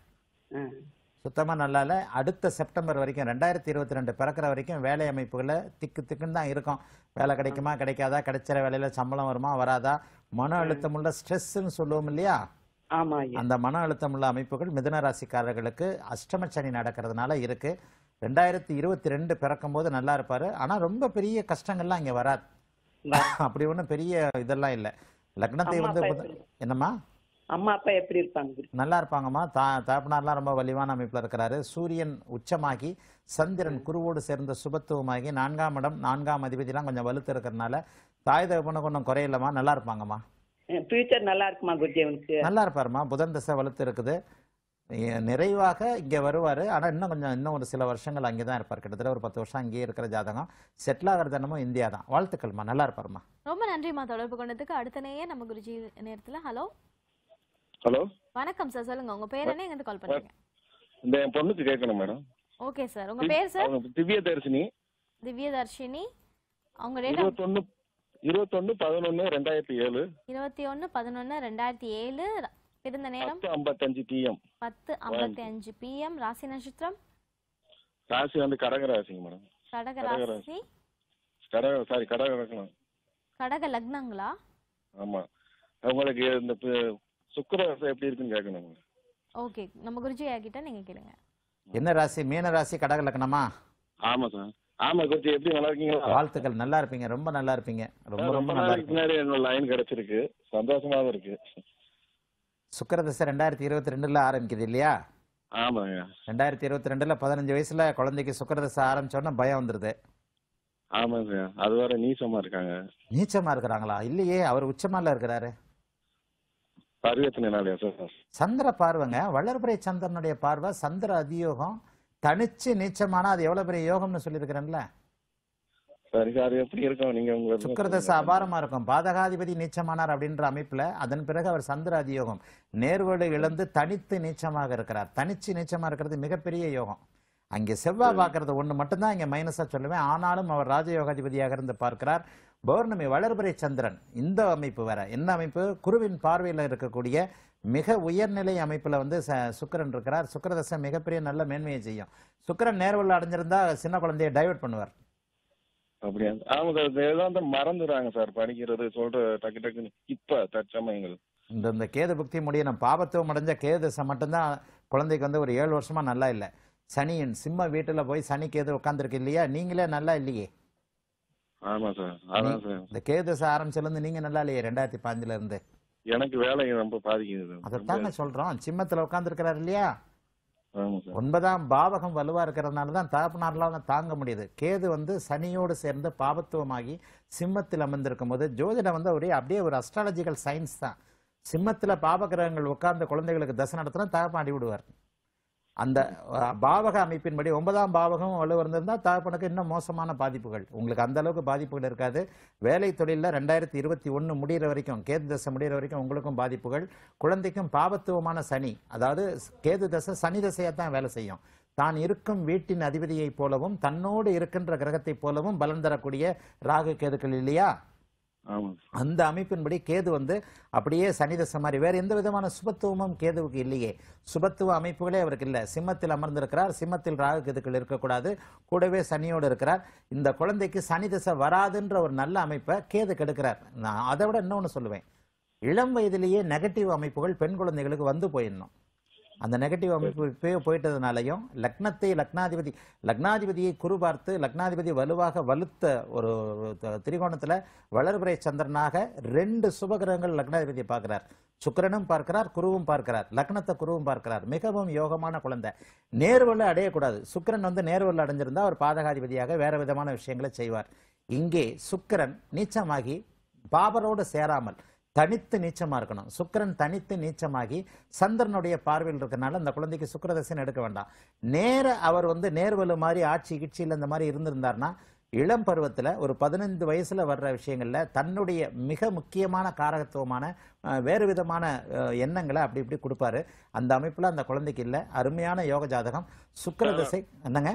சுத்தமா நல்லா இல்லை. அடுத்த செப்டம்பர் வரைக்கும் ரெண்டாயிரத்தி இருபத்தி ரெண்டு பிறக்கிற வரைக்கும் வேலை அமைப்புகளை திக்கு திக்குன்னு தான் இருக்கும். வேலை கிடைக்குமா கிடைக்காதா, கிடைச்சிற வேலையில சம்பளம் வருமா வராதா, மன அழுத்தம் உள்ள ஸ்ட்ரெஸ்ன்னு சொல்லுவோம் இல்லையா, அந்த மன அழுத்தம் உள்ள அமைப்புகள் மிதுன ராசிக்காரர்களுக்கு அஷ்டம சனி நடக்கிறதுனால இருக்கு. ரெண்டாயிரத்தி இருபத்தி ரெண்டு பிறக்கும் போது நல்லா இருப்பாரு. ஆனா ரொம்ப பெரிய கஷ்டங்கள்லாம் இங்க வராது. அப்படி ஒன்றும் பெரிய இதெல்லாம் இல்லை. லக்னத்தை வந்து என்னம்மா அம்மா அப்பா எப்படி இருப்பாங்க? நல்லா இருப்பாங்கம்மா. தா தாப்பனார்லாம் ரொம்ப வலிவான அமைப்பில் இருக்கிறாரு. சூரியன் உச்சமாகி சந்திரன் குருவோடு சேர்ந்த சுபத்துவமாகி நான்காம் இடம் நான்காம் அதிபதிலாம் கொஞ்சம் வலுத்து இருக்கிறதுனால தாய் தகப்பனுக்கு ஒன்றும் குறையில்லம்மா, நல்லா இருப்பாங்கம்மா. ஃபியூச்சர் நல்லா இருக்குமா குருஜி? அவனுக்கு நல்லா இருப்பாருமா. புதன் திசை வலுத்து இருக்குது. நிறைவாக இங்கே வருவார். ஆனால் இன்னும் கொஞ்சம் இன்னும் ஒரு சில வருஷங்கள் அங்கே தான் இருப்பார். கிட்டத்தட்ட ஒரு பத்து வருஷம் அங்கேயே இருக்கிற ஜாதகம். செட்டில் ஆகிறது என்னமோ இந்தியா தான். வாழ்த்துக்கள்மா, நல்லா இருப்பாருமா. ரொம்ப நன்றிம்மா தொடர்பு கொண்டதுக்கு. அடுத்த நேயே நம்ம குருஜி நேரத்தில். ஹலோ ஹலோ வணக்கம் சார், சொல்லுங்க உங்க பேர் என்ன, எங்க கால் பண்றீங்க? இந்த என் பொண்ணுக்கு கேட்கணும் மேடம். ஓகே சார், உங்க பேர் சார்? திவ்ய தர்ஷினி. திவ்ய தர்ஷினி. அவங்க டேட் இருபத்தொன்னு இருபத்தொன்னு பதினொன்னு ரெண்டாயிரத்தி ஏழு. இருபத்தி ஒன்னு பதினொன்னு ரெண்டாயிரத்தி ஏழு. பிறந்த நேரம் பத்து ஐம்பத்தஞ்சு பிஎம். பத்து ஐம்பத்தி அஞ்சு பிஎம். ராசி நட்சத்திரம்? ராசி வந்து கடக ராசிங்க மேடம். கடக ராசி. கடக சாரி கடக லக்னம். கடக லக்னங்களா? ஆமா. உங்களுக்கு இந்த சுக்கிர ராசி எப்படி இருக்குன்னு கேட்கணும். ஓகே, நம்ம குருஜி கிட்ட நீங்க கேளுங்க. என்ன ராசி? மீன ராசி, கடக லக்னமா? ஆமா சார். ஆமா குருஜி, எப்படி நல்லா இருக்கீங்களா? வாழ்த்துக்கள், நல்லா இருப்பீங்க, ரொம்ப நல்லா இருப்பீங்க. ரொம்ப ரொம்ப நல்லா இருக்கு. பின்னாடி என்னோட லைன் கிடைச்சிருக்கு, சந்தோஷமாவும் இருக்கு. சுக்கிரதசை ரெண்டாயிரத்தி இருபத்தி ரெண்டுல ஆரம்பிக்குது இல்லையா? ஆமாங்க. ரெண்டாயிரத்தி இருபத்தி ரெண்டுல பதினஞ்சு வயசுல குழந்தைக்கு சுக்கிரதசை ஆரம்பிச்சோன்னா பயம் வந்துருது. ஆமாங்க, அது வேற நீச்சமா இருக்காங்க. நீச்சமா இருக்கிறாங்களா? இல்லையே, அவர் உச்சமால இருக்கிறாரு. பரிவர்த்தனைனாலயா சார்? சந்திர பார்வைங்க, வளர்பிறை சந்திரனுடைய பார்வை. சந்திர அதியோகம் தனிச்சு நீச்சமானா அது எவ்வளவு பெரிய யோகம்னு சொல்லியிருக்கிறேன்ல. சரி சார், எப்படி இருக்கும் நீங்க உங்களுக்கு? சுக்கிரதசை அபாரமா இருக்கும். பாதகாதிபதி நீச்சமானார் அப்படின்ற அமைப்புல அதன் பிறகு அவர் சந்திர அதியோகம் நேர்வழி இழந்து தனித்து நீச்சமாக இருக்கிறார். தனிச்சு நீச்சமா இருக்கிறது மிகப்பெரிய யோகம். அங்கே செவ்வாய் பார்க்கறது ஒண்ணு மட்டும்தான் இங்க மைனஸா சொல்லுவேன். ஆனாலும் அவர் ராஜயோகாதிபதியாக இருந்து பார்க்கிறார். பௌர்ணமி வளர்பிறை சந்திரன் இந்த அமைப்பு வேற. என்ன அமைப்பு? குருவின் பார்வையில் இருக்கக்கூடிய மிக உயர்நிலை அமைப்புல வந்து சுக்கிரன் இருக்கிறார். சுக்கிரதசை மிகப்பெரிய நல்ல மேன்மையை செய்யும். சுக்கிரன் நேர்வழி அடைஞ்சிருந்தா சின்ன குழந்தைய டைவர்ட் பண்ணுவார். அப்படியா? ஆமா சார், ஏதாவது மறந்துடுறாங்க சார் படிக்கிறது சொல்ற டக்கு டக்குன்னு இப்ப தற்சமயங்கள். இந்த இந்த கேது புக்தி முடியணும். பாபத்துவம் அடைஞ்ச கேது தசை மட்டும்தான் குழந்தைக்கு வந்து ஒரு ஏழு வருஷமா நல்லா இல்லை. சனியின் சிம்ம வீட்டுல போய் சனி கேது உட்காந்துருக்கு இல்லையா? நீங்களே நல்லா இல்லையே. ஆமா சார், அதான் சார். இந்த கேது தசை ஆரம்பிச்சதுல இருந்து நீங்க நல்லா இல்லையே ரெண்டாயிரத்தி பாஞ்சுல இருந்து. எனக்கு வேலை ரொம்ப பாதிக்குது. அதைத்தாங்க சொல்றோம். சிம்மத்துல உட்கார்ந்து இருக்கிறாரு இல்லையா? ஆமா சார். ஒன்பதாம் பாவகம் வலுவா இருக்கிறதுனால தான் தகப்பனார்லாம் தாங்க முடியுது. கேது வந்து சனியோடு சேர்ந்து பாபத்துவமாகி சிம்மத்தில் அமர்ந்திருக்கும் போது ஜோதிடம் வந்து ஒரே அப்படியே ஒரு அஸ்ட்ராலஜிக்கல் சயின்ஸ் தான். சிம்மத்துல பாபகிரகங்கள் உட்கார்ந்த குழந்தைகளுக்கு தசை நடத்தினா தகப்பன் அடி விடுவார். அந்த பாவக அமைப்பின்படி ஒன்பதாம் பாவகம் வலு இருந்திருந்தா தகப்பனுக்கு இன்னும் மோசமான பாதிப்புகள். உங்களுக்கு அந்த அளவுக்கு பாதிப்புகள் இருக்காது. வேலை தொழிலில் ரெண்டாயிரத்தி இருபத்தி ஒன்று முடிகிற வரைக்கும், கேது தசை முடிகிற வரைக்கும் உங்களுக்கும் பாதிப்புகள். குழந்தைக்கும் பாபத்துவமான சனி, அதாவது கேது தசை சனி தசையாக தான் வேலை செய்யும். தான் இருக்கும் வீட்டின் அதிபதியை போலவும் தன்னோடு இருக்கின்ற கிரகத்தை போலவும் பலன் தரக்கூடிய ராகு கேதுக்கள் இல்லையா? அந்த அமைப்பின்படி கேது வந்து அப்படியே சனிதசை மாதிரி. வேற எந்த விதமான சுபத்துவமும் கேதுவுக்கு இல்லையே. சுபத்துவ அமைப்புகளே அவருக்கு இல்லை. சிம்மத்தில் அமர்ந்திருக்கிறார். சிம்மத்தில் ராகு கேதுக்கள் இருக்கக்கூடாது. கூடவே சனியோடு இருக்கிறார். இந்த குழந்தைக்கு சனிதசை வராதுன்ற ஒரு நல்ல அமைப்பை கேது கெடுக்கிறார். நான் அதை விட இன்னொன்று சொல்லுவேன். இளம் வயதிலேயே நெகட்டிவ் அமைப்புகள் பெண் குழந்தைகளுக்கு வந்து போயிடணும். அந்த நெகட்டிவ் அமைப்பு இப்பயே போயிட்டதுனாலையும் லக்னத்தை லக்னாதிபதி லக்னாதிபதியை குரு பார்த்து லக்னாதிபதி வலுவாக வலுத்த ஒரு திரிகோணத்துல வளர்பிறை சந்திரனாக ரெண்டு சுபகிரகங்கள் லக்னாதிபதியை பார்க்கிறார். சுக்கிரனும் பார்க்கிறார், குருவும் பார்க்கிறார். லக்னத்தை குருவும் பார்க்கிறார். மிகவும் யோகமான குழந்தை. நேர்வழி அடையக்கூடாது. சுக்கிரன் வந்து நேர்வழி அடைஞ்சிருந்தா அவர் பாதகாதிபதியாக வேற விதமான விஷயங்களை செய்வார். இங்கே சுக்கிரன் நீச்சமாகி பாபரோடு சேராமல் தனித்து நீச்சமா இருக்கணும். சுக்கிரன் தனித்து நீச்சமாகி சந்திரனுடைய பார்வையில் இருக்கனால அந்த குழந்தைக்கு சுக்கிரதசைன்னு எடுக்க வேண்டாம். நேர அவர் வந்து நேர்வலு மாதிரி ஆட்சி கிட்சியில் இந்த மாதிரி இருந்திருந்தாருன்னா இளம் பருவத்தில் ஒரு பதினைந்து வயசுல வர்ற விஷயங்கள்ல தன்னுடைய மிக முக்கியமான காரகத்துவமான வேறு விதமான எண்ணங்களை அப்படி இப்படி கொடுப்பாரு. அந்த அமைப்புல அந்த குழந்தைக்கு இல்லை. அருமையான யோக ஜாதகம். சுக்கிரதசை என்னங்க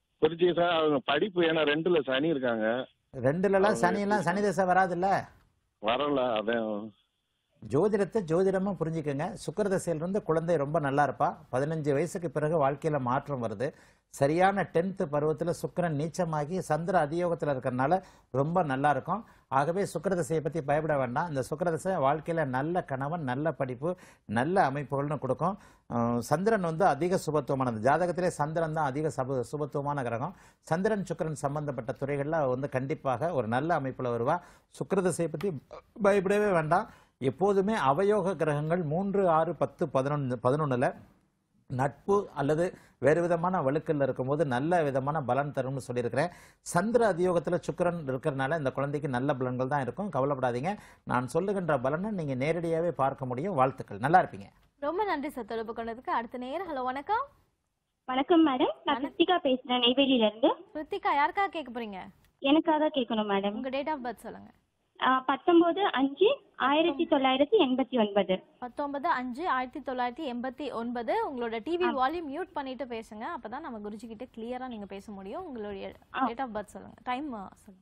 படிப்பு? ஏன்னா ரெண்டுல சனி இருக்காங்க. ரெண்டுல எல்லாம் சனி எல்லாம் சனி தசை வராதுல்ல, வரல. அதான் ஜோதிடத்தை ஜோதிடமா புரிஞ்சுக்கோங்க. சுக்கிரதசையிலிருந்து குழந்தை ரொம்ப நல்லா இருப்பா. பதினஞ்சு வயசுக்கு பிறகு வாழ்க்கையில மாற்றம் வருது. சரியான டென்த்து பருவத்தில் சுக்கிரன் நீச்சமாகி சந்திர அதியோகத்தில் இருக்கிறதுனால ரொம்ப நல்லா இருக்கும். ஆகவே சுக்கிரதசையை பற்றி பயப்பட வேண்டாம். இந்த சுக்கிரதசை வாழ்க்கையில் நல்ல கணவன், நல்ல படிப்பு, நல்ல அமைப்புகள்னு கொடுக்கும். சந்திரன் வந்து அதிக சுபத்துவமானது. ஜாதகத்திலே சந்திரன் தான் அதிக சப சுபத்துவமான கிரகம். சந்திரன் சுக்கிரன் சம்பந்தப்பட்ட துறைகளில் வந்து கண்டிப்பாக ஒரு நல்ல அமைப்பில் வருவா. சுக்கிரதசையை பற்றி பயப்படவே வேண்டாம். எப்போதுமே அவயோக கிரகங்கள் மூன்று ஆறு பத்து பதினொன்று பதினொன்னுல நட்பு அல்லது வேறு விதமான வழுக்கல்ல இருக்கும்போது நல்ல விதமான பலன் தரும்னு சொல்லியிருக்கிறேன். சந்திர அதியோகத்தில் சுக்கிரன் இருக்கிறதுனால இந்த குழந்தைக்கு நல்ல பலன்கள் தான் இருக்கும். கவலைப்படாதீங்க. நான் சொல்லுகின்ற பலனை நீங்க நேரடியாகவே பார்க்க முடியும். வாழ்த்துக்கள், நல்லா இருப்பீங்க. ரொம்ப நன்றி சார் தொடர்பு கொண்டதுக்கு. அடுத்த நேரம். ஹலோ, வணக்கம். வணக்கம் மேடம், நான் கிருத்திகா பேசுறேன், நெய்வேலியில இருந்து. கிருத்திகா, யாருக்காக கேட்க போறீங்க? எனக்காக தான் கேட்கணும் மேடம். உங்க டேட் ஆஃப் பர்த் சொல்லுங்க. பத்தொன்பது அஞ்சு ஆயிரத்தி தொள்ளாயிரத்தி எண்பத்தி ஒன்பது. பத்தொன்பது அஞ்சு ஆயிரத்தி தொள்ளாயிரத்தி எண்பத்தி ஒன்பது. உங்களோட டிவி வால்யூம் மியூட் பண்ணிட்டு பேசுங்க. அப்பதான் நம்ம குருஜி கிட்ட கிளியரா நீங்க பேச முடியும். உங்களுடைய டேட் ஆஃப் பர்த் சொல்லுங்க, டைம் சொல்லுங்க.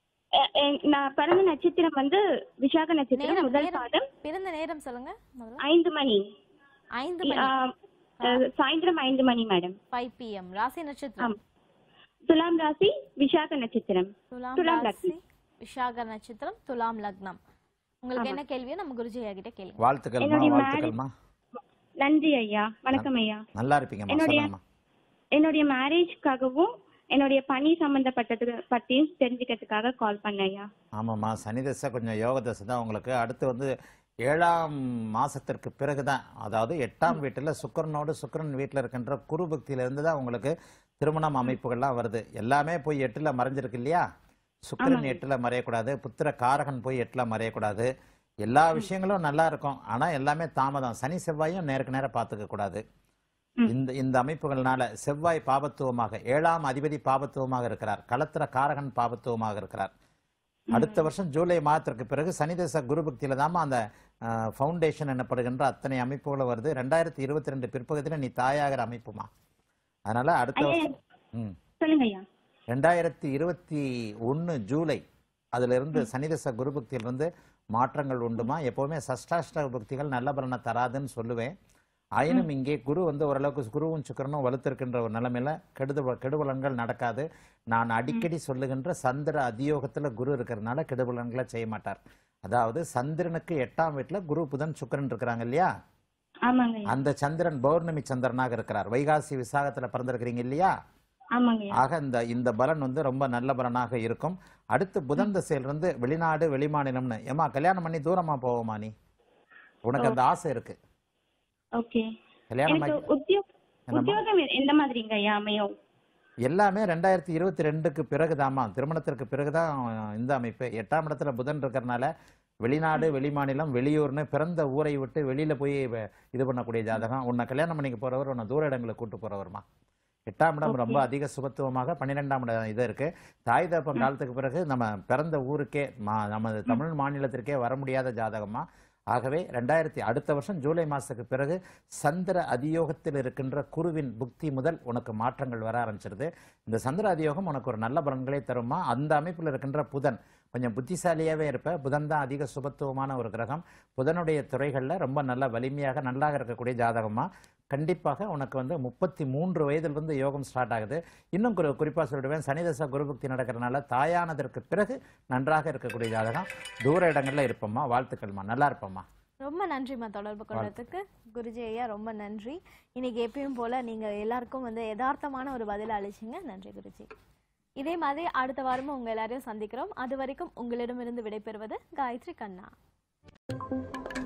நான் பிறந்த நட்சத்திரம் வந்து விசாக நட்சத்திரம், முதல் பாதம். பிறந்த நேரம் சொல்லுங்க. ஐந்து மணி. ஐந்து மணி சாயந்தரம் ஐந்து மணி மேடம். Five PM. ராசி நட்சத்திரம் துலாம் ராசி, விசாக நட்சத்திரம். துலாம் ராசி, விசாக நட்சத்திரம், துலாம் லக்னம். உங்களுக்கு என்ன கேள்வியோ நம்ம குருஜி ஐயா கிட்ட கேளுங்க. வாழ்த்துக்கள், வாழ்த்துக்கள்மா. நன்றி ஐயா. வணக்கம் ஐயா. நல்லா இருப்பீங்க. என்னுடைய என்னுடைய மேரேஜ்க்காகவும் என்னுடைய பணி சம்பந்தப்பட்டது பத்தியும் தெரிஞ்சுக்கிறதுக்காக கால் பண்ணேன் ஐயா. ஆமாம்மா, சனி தசை கொஞ்சம் யோக தசை தான் உங்களுக்கு. அடுத்து வந்து ஏழாம் மாசத்திற்கு பிறகுதான், அதாவது எட்டாம் வீட்டில் சுக்கிரனோடு சுக்கிரன் வீட்டில் இருக்கின்ற குரு பக்தியிலிருந்து தான் உங்களுக்கு திருமணம் அமைப்புகள்லாம் வருது. எல்லாமே போய் எட்டுல மறைஞ்சிருக்கு இல்லையா? சுக்கிரன் எட்டுல மறையக்கூடாது, புத்திர காரகன் போய் எட்டுல மறையக்கூடாது. எல்லா விஷயங்களும் நல்லா இருக்கும். ஆனா எல்லாமே தாமதம். சனி செவ்வாயும் நேருக்கு நேரம் பார்த்துக்க கூடாது. இந்த இந்த அமைப்புகள்னால செவ்வாய் பாபத்துவமாக, ஏழாம் அதிபதி பாபத்துவமாக இருக்கிறார். களத்திர காரகன் பாபத்துவமாக இருக்கிறார். அடுத்த வருஷம் ஜூலை மாதத்திற்கு பிறகு சனிதச குரு பக்தியில தாம அந்த ஃபவுண்டேஷன் எனப்படுகின்ற அத்தனை அமைப்புகளும் வருது. ரெண்டாயிரத்தி இருபத்தி ரெண்டு பிற்பகுதியில நீ தாயாகிற அமைப்புமா. அதனால அடுத்த வருஷம் ரெண்டாயிரத்தி இருபத்தி ஒன்னு ஜூலை அதுல இருந்து சனிதச குரு பக்தியிலிருந்து மாற்றங்கள் உண்டுமா. எப்பவுமே சஷ்டாஷ்ட பக்திகள் நல்ல பலனை தராதுன்னு சொல்லுவேன். ஆயினும் இங்கே குரு வந்து ஓரளவுக்கு குருவும் சுக்கிரனும் வலுத்திருக்கின்ற ஒரு நிலைமையில கெடுத கெடுபலன்கள் நடக்காது. நான் அடிக்கடி சொல்லுகின்ற சந்திர அதியோகத்துல குரு இருக்கிறதுனால கெடுபலன்களை செய்ய மாட்டார். அதாவது சந்திரனுக்கு எட்டாம் வீட்டுல குரு புதன் சுக்கிரன் இருக்கிறாங்க இல்லையா? அந்த சந்திரன் பௌர்ணமி சந்திரனாக இருக்கிறார். வைகாசி விசாகத்துல பிறந்திருக்கிறீங்க இல்லையா? ஆக இந்த இந்த பலன் வந்து ரொம்ப நல்ல பலனாக இருக்கும். அடுத்து புதன் திசையிலிருந்து வெளிநாடு வெளிமாநிலம்னு ஏமா கல்யாணம் பண்ணி தூரமா போவோமா? நீ உனக்கு அந்த ஆசை இருக்கு? எல்லாமே ரெண்டாயிரத்தி இருபத்தி ரெண்டுக்கு பிறகுதாமா, திருமணத்திற்கு பிறகுதான் இந்த அமைப்பு. எட்டாம் இடத்துல புதன் இருக்கிறதுனால வெளிநாடு வெளிமாநிலம் வெளியூர்னு பிறந்த ஊரை விட்டு வெளியில போய் இது பண்ணக்கூடிய ஜாதகம். உன்னை கல்யாணம் பண்ணிக்க போறவர் உன்னை தூர இடங்களை கூட்டு போறவர்மா. எட்டாம் இடம் ரொம்ப அதிக சுபத்துவமாக, பன்னிரெண்டாம் இடம் இது இருக்கு. தாய் தகப்பன் காலத்துக்கு பிறகு நம்ம பிறந்த ஊருக்கே நமது தமிழ் மாநிலத்திற்கே வர முடியாத ஜாதகமா. ஆகவே ரெண்டாயிரத்தி அடுத்த வருஷம் ஜூலை மாதத்துக்கு பிறகு சந்திர அதியோகத்தில் இருக்கின்ற குருவின் புக்தி முதல் உனக்கு மாற்றங்கள் வர ஆரம்பிச்சிருது. இந்த சந்திர அதியோகம் உனக்கு ஒரு நல்ல பலன்களை தருமா. அந்த அமைப்பில் இருக்கின்ற புதன் கொஞ்சம் புத்திசாலியாகவே இருப்ப. புதன் தான் அதிக சுபத்துவமான ஒரு கிரகம். புதனுடைய துறைகளில் ரொம்ப நல்ல வலிமையாக நல்லாக இருக்கக்கூடிய ஜாதகமா. கண்டிப்பாக உனக்கு வந்து முப்பத்தி மூன்று வயதில் வந்து யோகம் ஸ்டார்ட் ஆகுது. இன்னும் குறி குறிப்பாக சொல்லிடுவேன், சனிதச குருபக்தி நடக்கிறதுனால தாயானதற்கு பிறகு நன்றாக இருக்கக்கூடிய ஜாதகம். தூர இடங்கள்ல இருப்போம்மா. வாழ்த்துக்கள்மா, நல்லா இருப்போம்மா. ரொம்ப நன்றிம்மா தொடர்பு கொண்டதுக்கு. குருஜி ஐயா ரொம்ப நன்றி. இன்னைக்கு எப்பயும் போல நீங்க எல்லாருக்கும் வந்து யதார்த்தமான ஒரு பதில் அளிச்சிங்க. நன்றி குருஜி. இதே மாதிரி அடுத்த வாரமும் உங்க எல்லாரையும் சந்திக்கிறோம். அது வரைக்கும் உங்களிடமிருந்து விடைபெறுவது காயத்ரி கண்ணா.